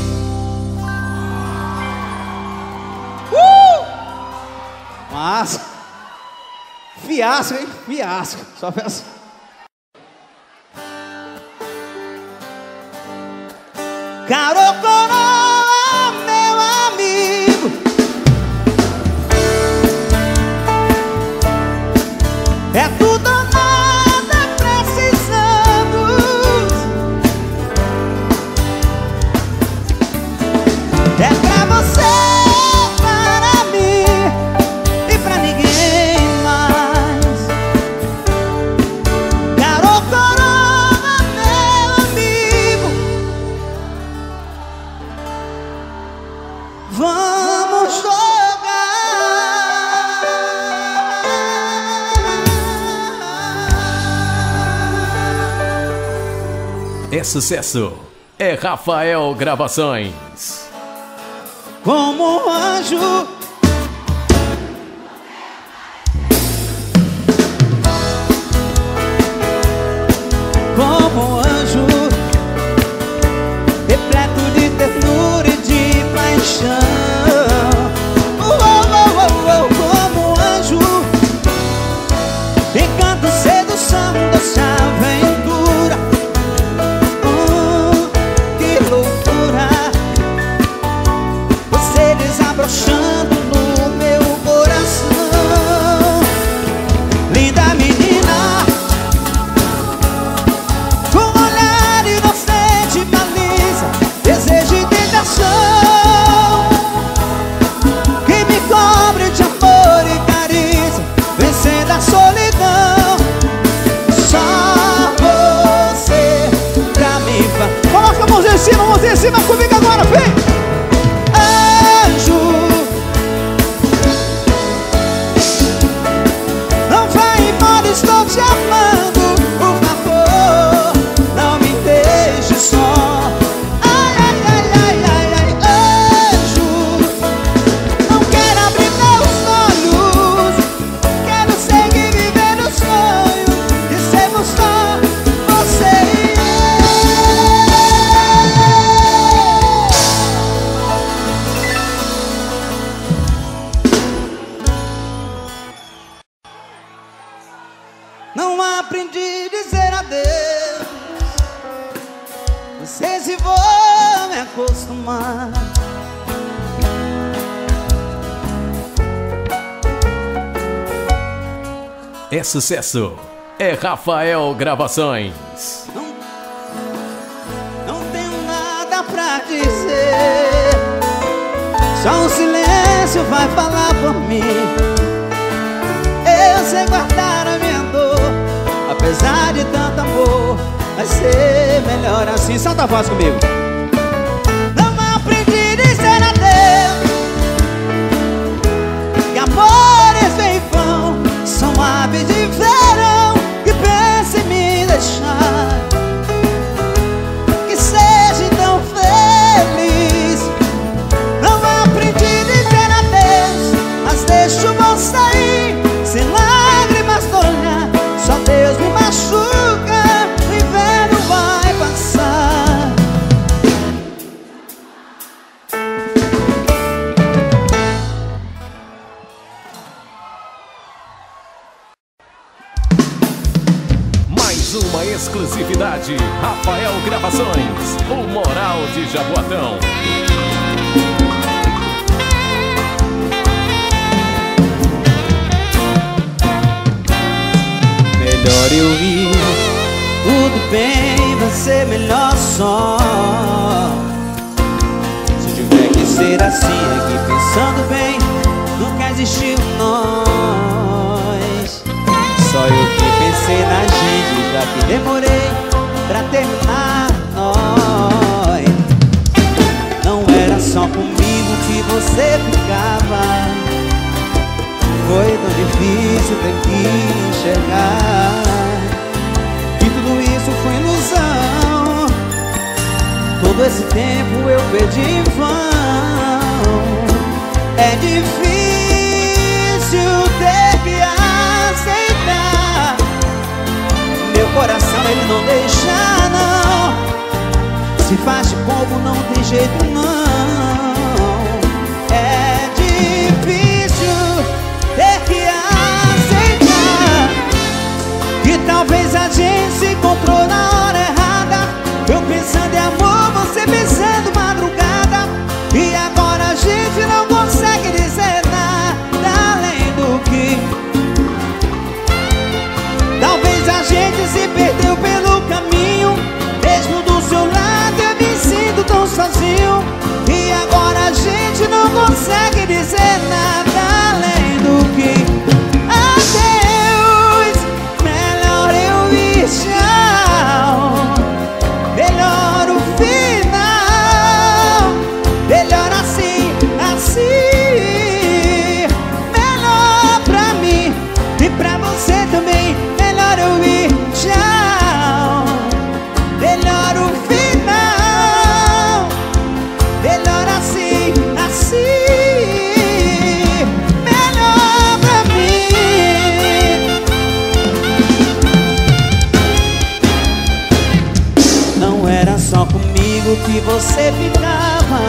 Uh! Massa. Fiasco, hein? Fiasco. Só peço. Caro coroa, meu amigo, é tudo ou nada, precisamos. É pra você, para mim e pra ninguém mais. Caro coroa, meu amigo, vamos jogar. É sucesso. É Rafael Gravações. Como um anjo Não aprendi a dizer adeus. Não sei se vou me acostumar. É sucesso, é Rafael Gravações. Não, não tenho nada pra dizer, só o silêncio vai falar por mim. Eu sei guardar a minha dor, apesar de tanto amor, vai ser melhor assim. Solta a voz comigo. Não aprendi a dizer adeus, que amores vêm e vão, são aves de verão que pensam em me deixar. Que seja então feliz. Não aprendi a dizer adeus, mas deixo vou sair sem lágrimas no olhar. Só Deus me machuca, o inverno vai passar. Mais uma exclusividade, Rafael Gravações, o Moral de Jaboatão. Melhor eu ir, tudo bem, vai ser melhor só. Se tiver que ser assim, aqui pensando bem, nunca existiu nós. Só eu que pensei na gente, já que demorei pra terminar nós. Não era só comigo que você ficava, foi tão difícil ter que enxergar que tudo isso foi ilusão. Todo esse tempo eu perdi em vão. É difícil ter que aceitar, meu coração ele não deixa não. Se faz de bobo não tem jeito não. É difícil ter que aceitar que talvez a gente se encontrou na hora errada. Eu pensando em amor, você pensando madrugada, e agora a gente não consegue dizer nada além do que talvez a gente se perdeu pelo caminho. Mesmo do seu lado eu me sinto tão sozinho, e agora a gente não consegue dizer nada além do que adeus. Melhor eu ir, tchau. Melhor o final, melhor assim, assim. Melhor pra mim e pra você também. Melhor eu ir, tchau. Melhor o final, melhor assim, assim. Melhor pra mim. Não era só comigo que você ficava,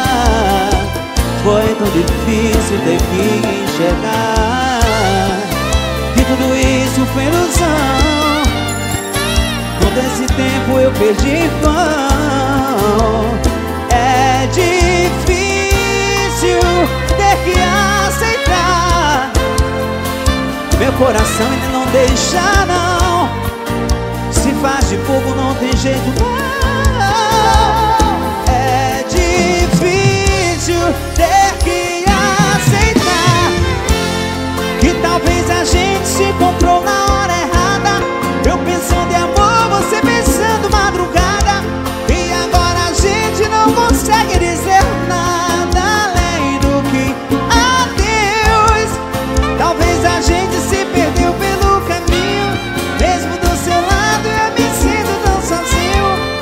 foi tão difícil ter que enxergar que tudo isso foi ilusão. Todo esse tempo eu perdi em vão. É difícil ter que aceitar, meu coração ele não deixa não. Se faz de bobo não tem jeito não. É difícil ter que aceitar que talvez a gente se encontrou na hora errada. Eu pensando em amor, você pensando madrugada, e agora a gente não consegue dizer nada além do que adeus. Talvez a gente se perdeu pelo caminho. Mesmo do seu lado eu me sinto tão sozinho,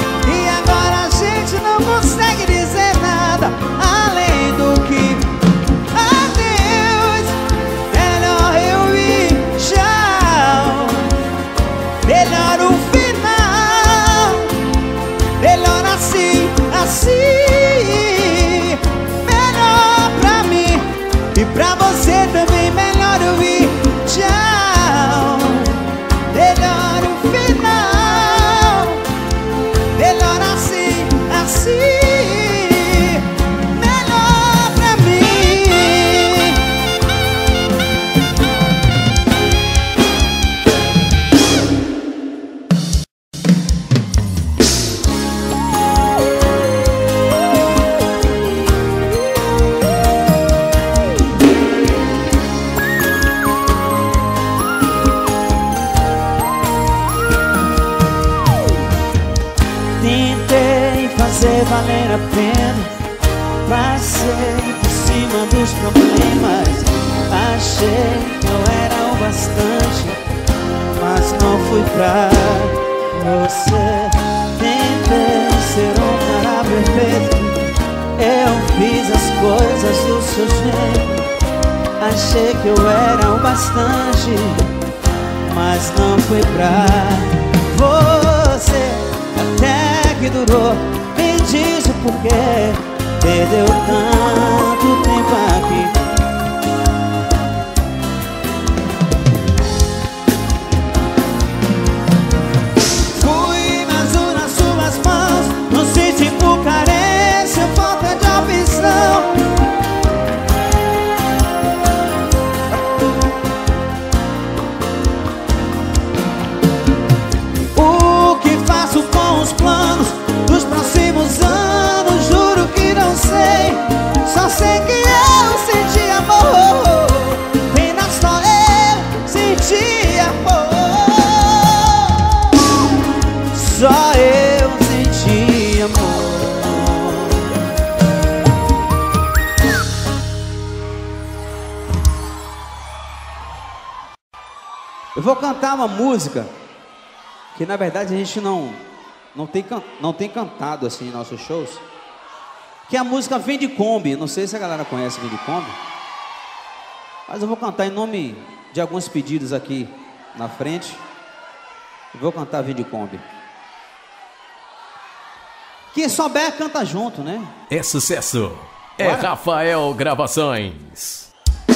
valer a pena. Passei por cima dos problemas. Achei que eu era o bastante, mas não fui pra você. Tentei ser um cara perfeito. Eu fiz as coisas do seu jeito. Achei que eu era o bastante, mas não fui pra você. Até que durou. Me diz o porquê. Perdeu tanto tempo aqui. Fui nas nas suas mãos. Não senti por carência, falta de opção. O que faço com os planos dos próximos anos? Juro que não sei. Só sei que eu senti amor. Pena só eu senti amor. Só eu senti amor. Eu vou cantar uma música que na verdade a gente não não tem, can, não tem cantado assim em nossos shows, que é a música Vem de Kombi. Não sei se a galera conhece Vem de Kombi, mas eu vou cantar em nome de alguns pedidos aqui na frente. Eu vou cantar Vem de Kombi. Quem souber canta junto, né? É sucesso. É Bora. Rafael Gravações.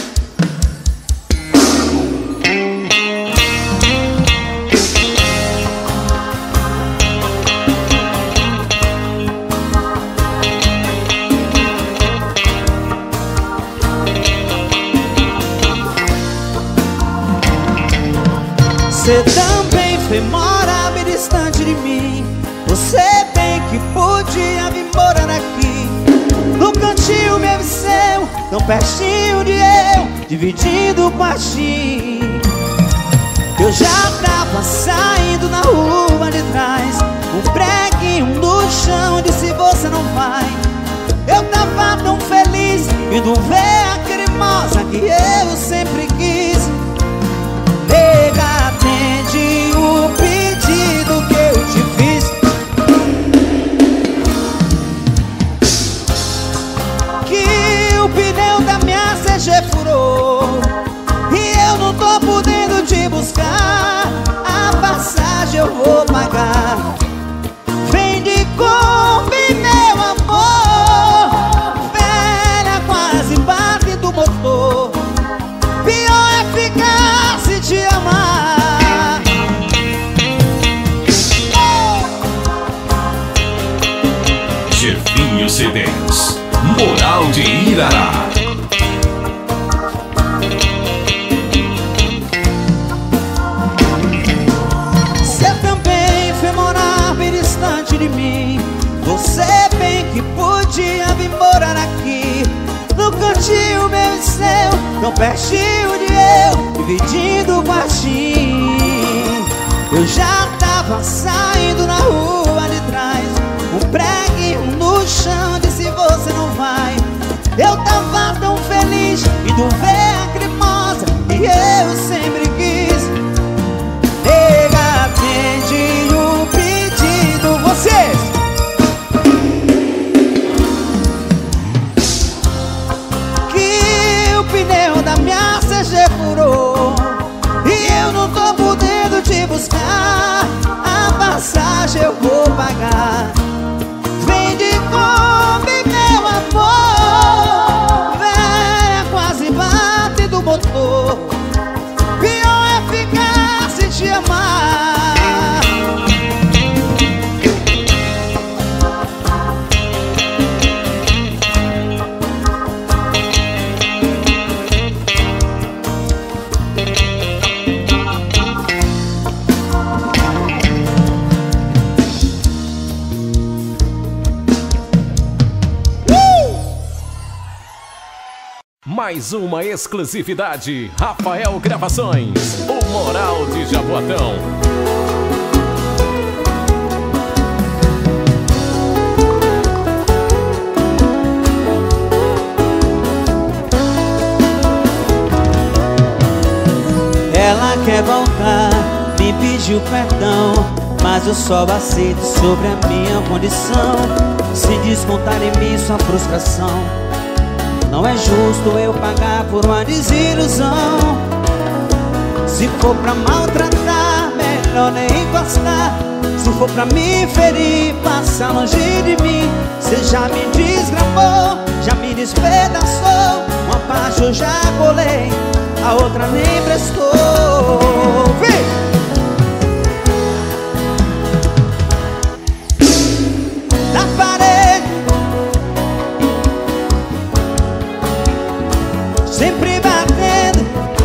Você também foi morar bem distante de mim. Você bem que podia vir morar aqui, no cantinho meu e seu, tão pertinho de eu, dividindo o quartinho. Eu já tava saindo na rua de trás, um preguinho no chão, disse você não vai. Eu tava tão feliz, indo ver a cremosa que eu sempre quis. Nega, atende o pedido que eu te fiz. Que o pneu da minha C G furou e eu não tô podendo te buscar. A passagem eu vou pagar. Vem de Kombi, meu amor. Velha, quase bate do motor. Pior é ficar se te amar. Jefinho C Ds, Moral de Irará. Você também foi morar bem distante de mim. Você bem que podia vir morar aqui, no cantinho meu e seu, tão pertinho de eu, dividindo o quartinho. Eu já tava saindo na rua de trás, um preguinho no chão, disse você não vai. Eu tava tão feliz, indo ver a cremosa que eu sempre quis. Nega, atende o pedido, vocês. Que o pneu da minha C G furou e eu não tô podendo te buscar. A passagem eu vou pagar. Vem de Kombi, meu amor. Velha, quase bate do motor. Pior é ficar sem te amar. Mais uma exclusividade. Rafael Gravações, o Moral de Jaboatão. Ela quer voltar, me pediu perdão, mas eu só aceito sobre a minha condição. Se descontar em mim sua frustração, não é justo eu pagar por uma desilusão. Se for pra maltratar, melhor nem encostar. Se for pra me ferir, passa longe de mim. Cê já me desgramou, já me despedaçou. Uma parte eu já colei, a outra nem prestou. Vem! Da parede, sempre batendo,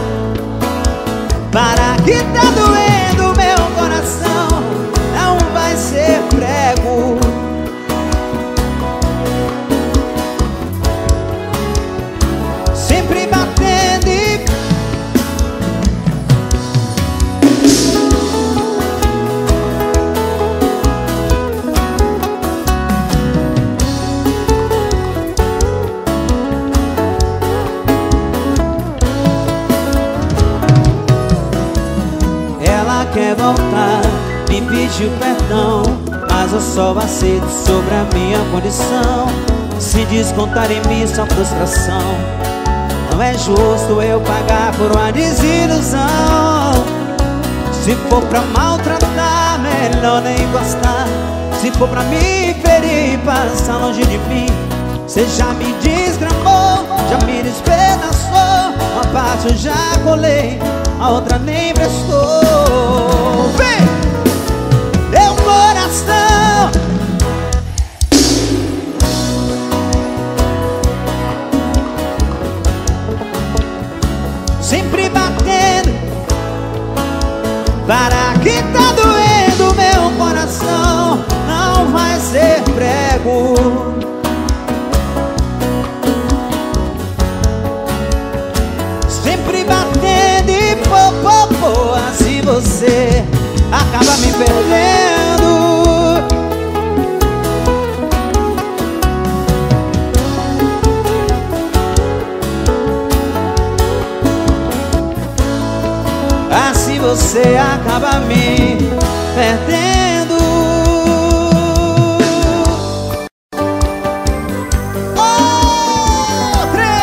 para que tá doendo meu coração, não vai ser prego. Sempre batendo e... Ela quer voltar, me pediu perdão, mas eu só aceito sobre a minha condição. Se descontar em mim sua frustração, não é justo eu pagar por uma desilusão. Se for pra maltratar, melhor nem encostar. Se for pra me ferir, passa longe de mim. Cê já me desgramou, já me despedaçou. Uma parte eu já colei, a outra nem prestou. Vem! Meu coração sempre batendo, para que tá doendo meu coração, não vai ser prego. Sempre batendo e pô, pô, pô, assim você acaba me perdendo. Assim você acaba me perdendo. Outra!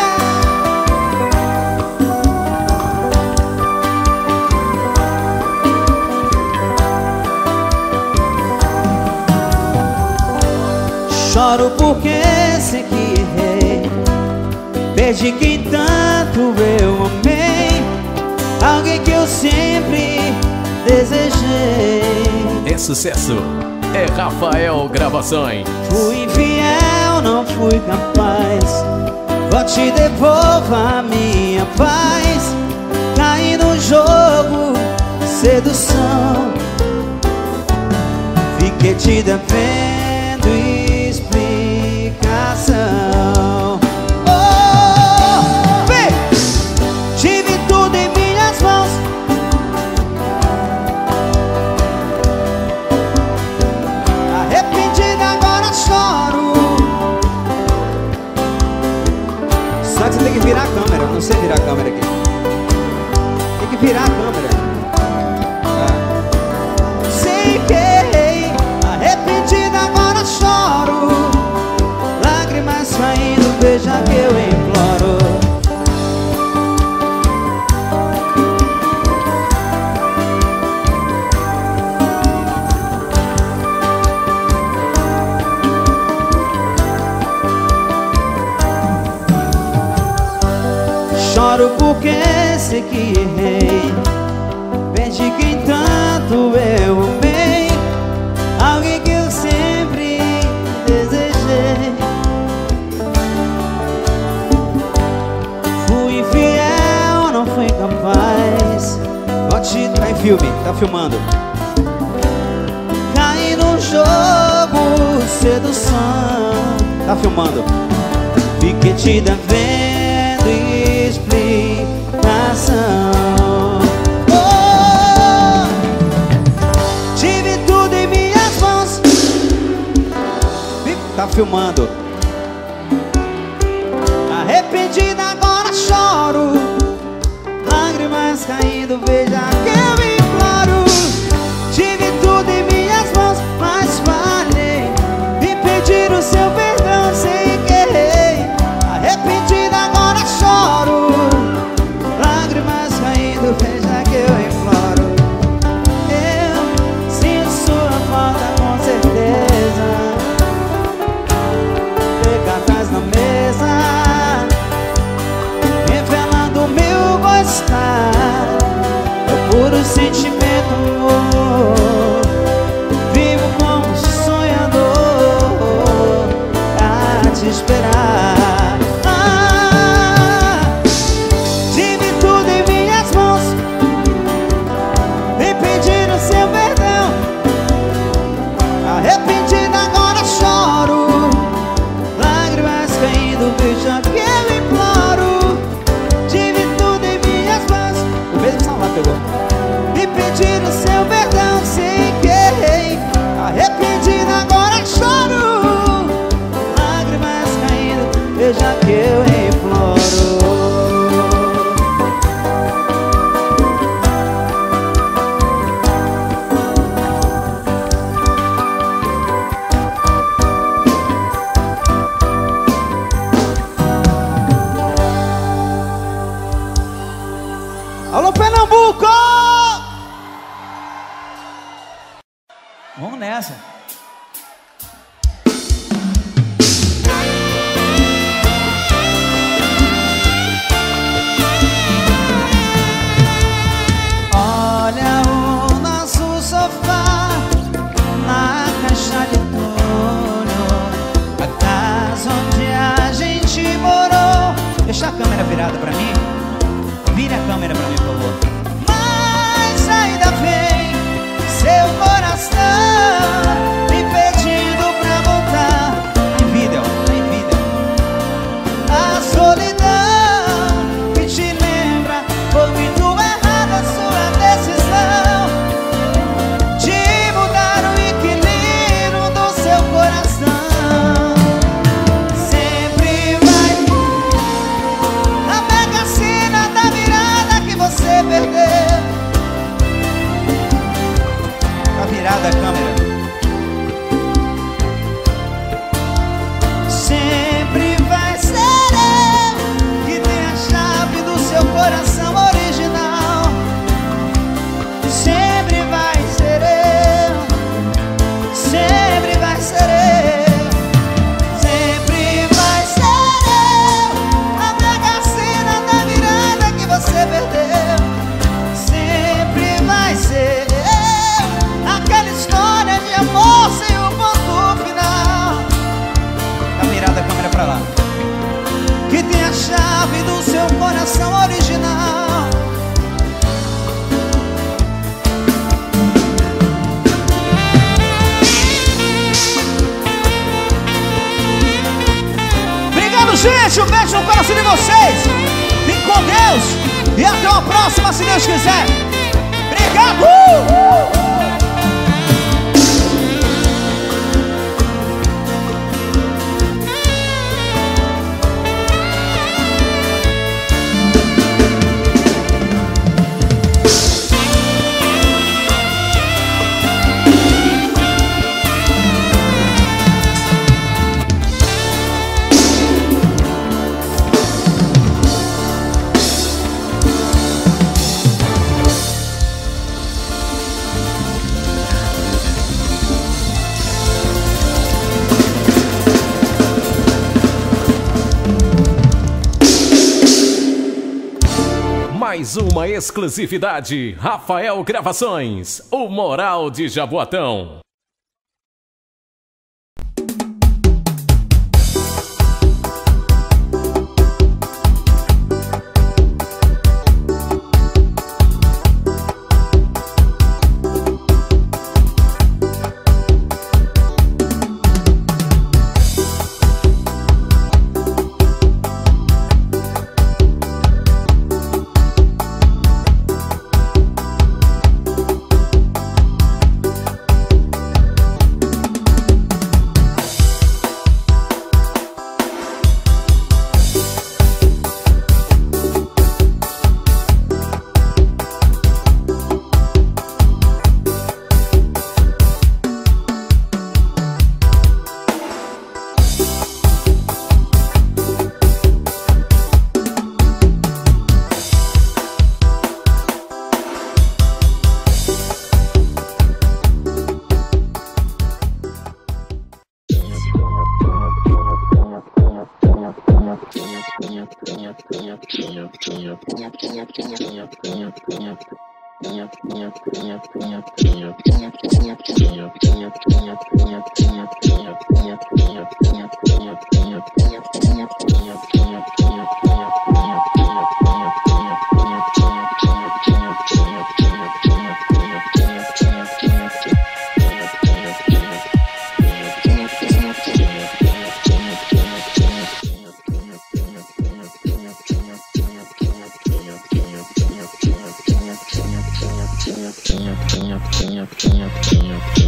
Choro porque sei que errei, perdi quem tanto eu amei, alguém que eu sempre desejei. É sucesso, é Rafael Gravações. Fui infiel, não fui capaz, vou te devolver a minha paz. Caí no jogo, sedução, fiquei te devendo explicação. Oh, vem! Tive tudo em minhas mãos, arrependida agora choro. Só que você tem que virar a câmera, eu não sei virar a câmera aqui. Tem que virar a câmera. Ah. Sei que errei, arrependida agora choro. Lágrimas saindo, veja que eu imploro. Choro porque sei que errei, perdi quem tanto eu amei, alguém que eu sempre desejei. Fui infiel, não fui capaz. Bote, tá em filme, tá filmando. Caí no jogo, sedução. Tá filmando. Fiquei te devendo explicação. Oh, tive tudo em minhas mãos. Tá filmando. Arrependida agora choro, lágrimas caindo. caindo, veja que eu imploro. Tive tudo em minhas mãos, mas falhei em pedir o seu perdão sem querer. Arrependido agora choro, lágrimas caindo, veja que eu imploro. Eu sinto sua falta com certeza. Cartas na mesa, revelando o meu gostar. É puro sentimento, amor. Vivo como sonhador a te esperar. Ah, tive tudo em minhas mãos, vim pedir o seu perdão. Arrependido agora choro, veja que eu imploro. Tive tudo em minhas mãos. O mesmo som lá pegou. Me pedir o seu perdão sem querer. Arrependido agora choro, lágrimas caindo, veja que eu imploro. Alô, Pernambuco! Vamos nessa. Olha o nosso sofá na caixa de túnel, a casa onde a gente morou. Deixa a câmera virada pra mim. Vire a câmera pra mim, por favor. Mas ainda vem seu coração me pedindo pra voltar. Em vida, em vida. A solidão que te lembra foi muito errada a sua decisão de mudar o equilíbrio do seu coração. Sempre vai a mega cena da virada que você perdeu. Tá virada a câmera. Sempre vai ser eu que tem a chave do seu coração original. Sempre vai ser eu. Sempre vai ser eu. Sempre vai ser eu. A mega cena da virada que você perdeu. Sempre vai ser eu. Aquela história de amor sem o ponto final. Tá virada a câmera pra lá. Que tem a chave do seu coração original. Obrigado, gente. Um beijo no coração de vocês. Fique com Deus. E até uma próxima, se Deus quiser. Obrigado. Uh! Mais uma exclusividade, Rafael Gravações, o Moral de Jaboatão. Pinha, pinha, pinha, pinha, pinha, pinha.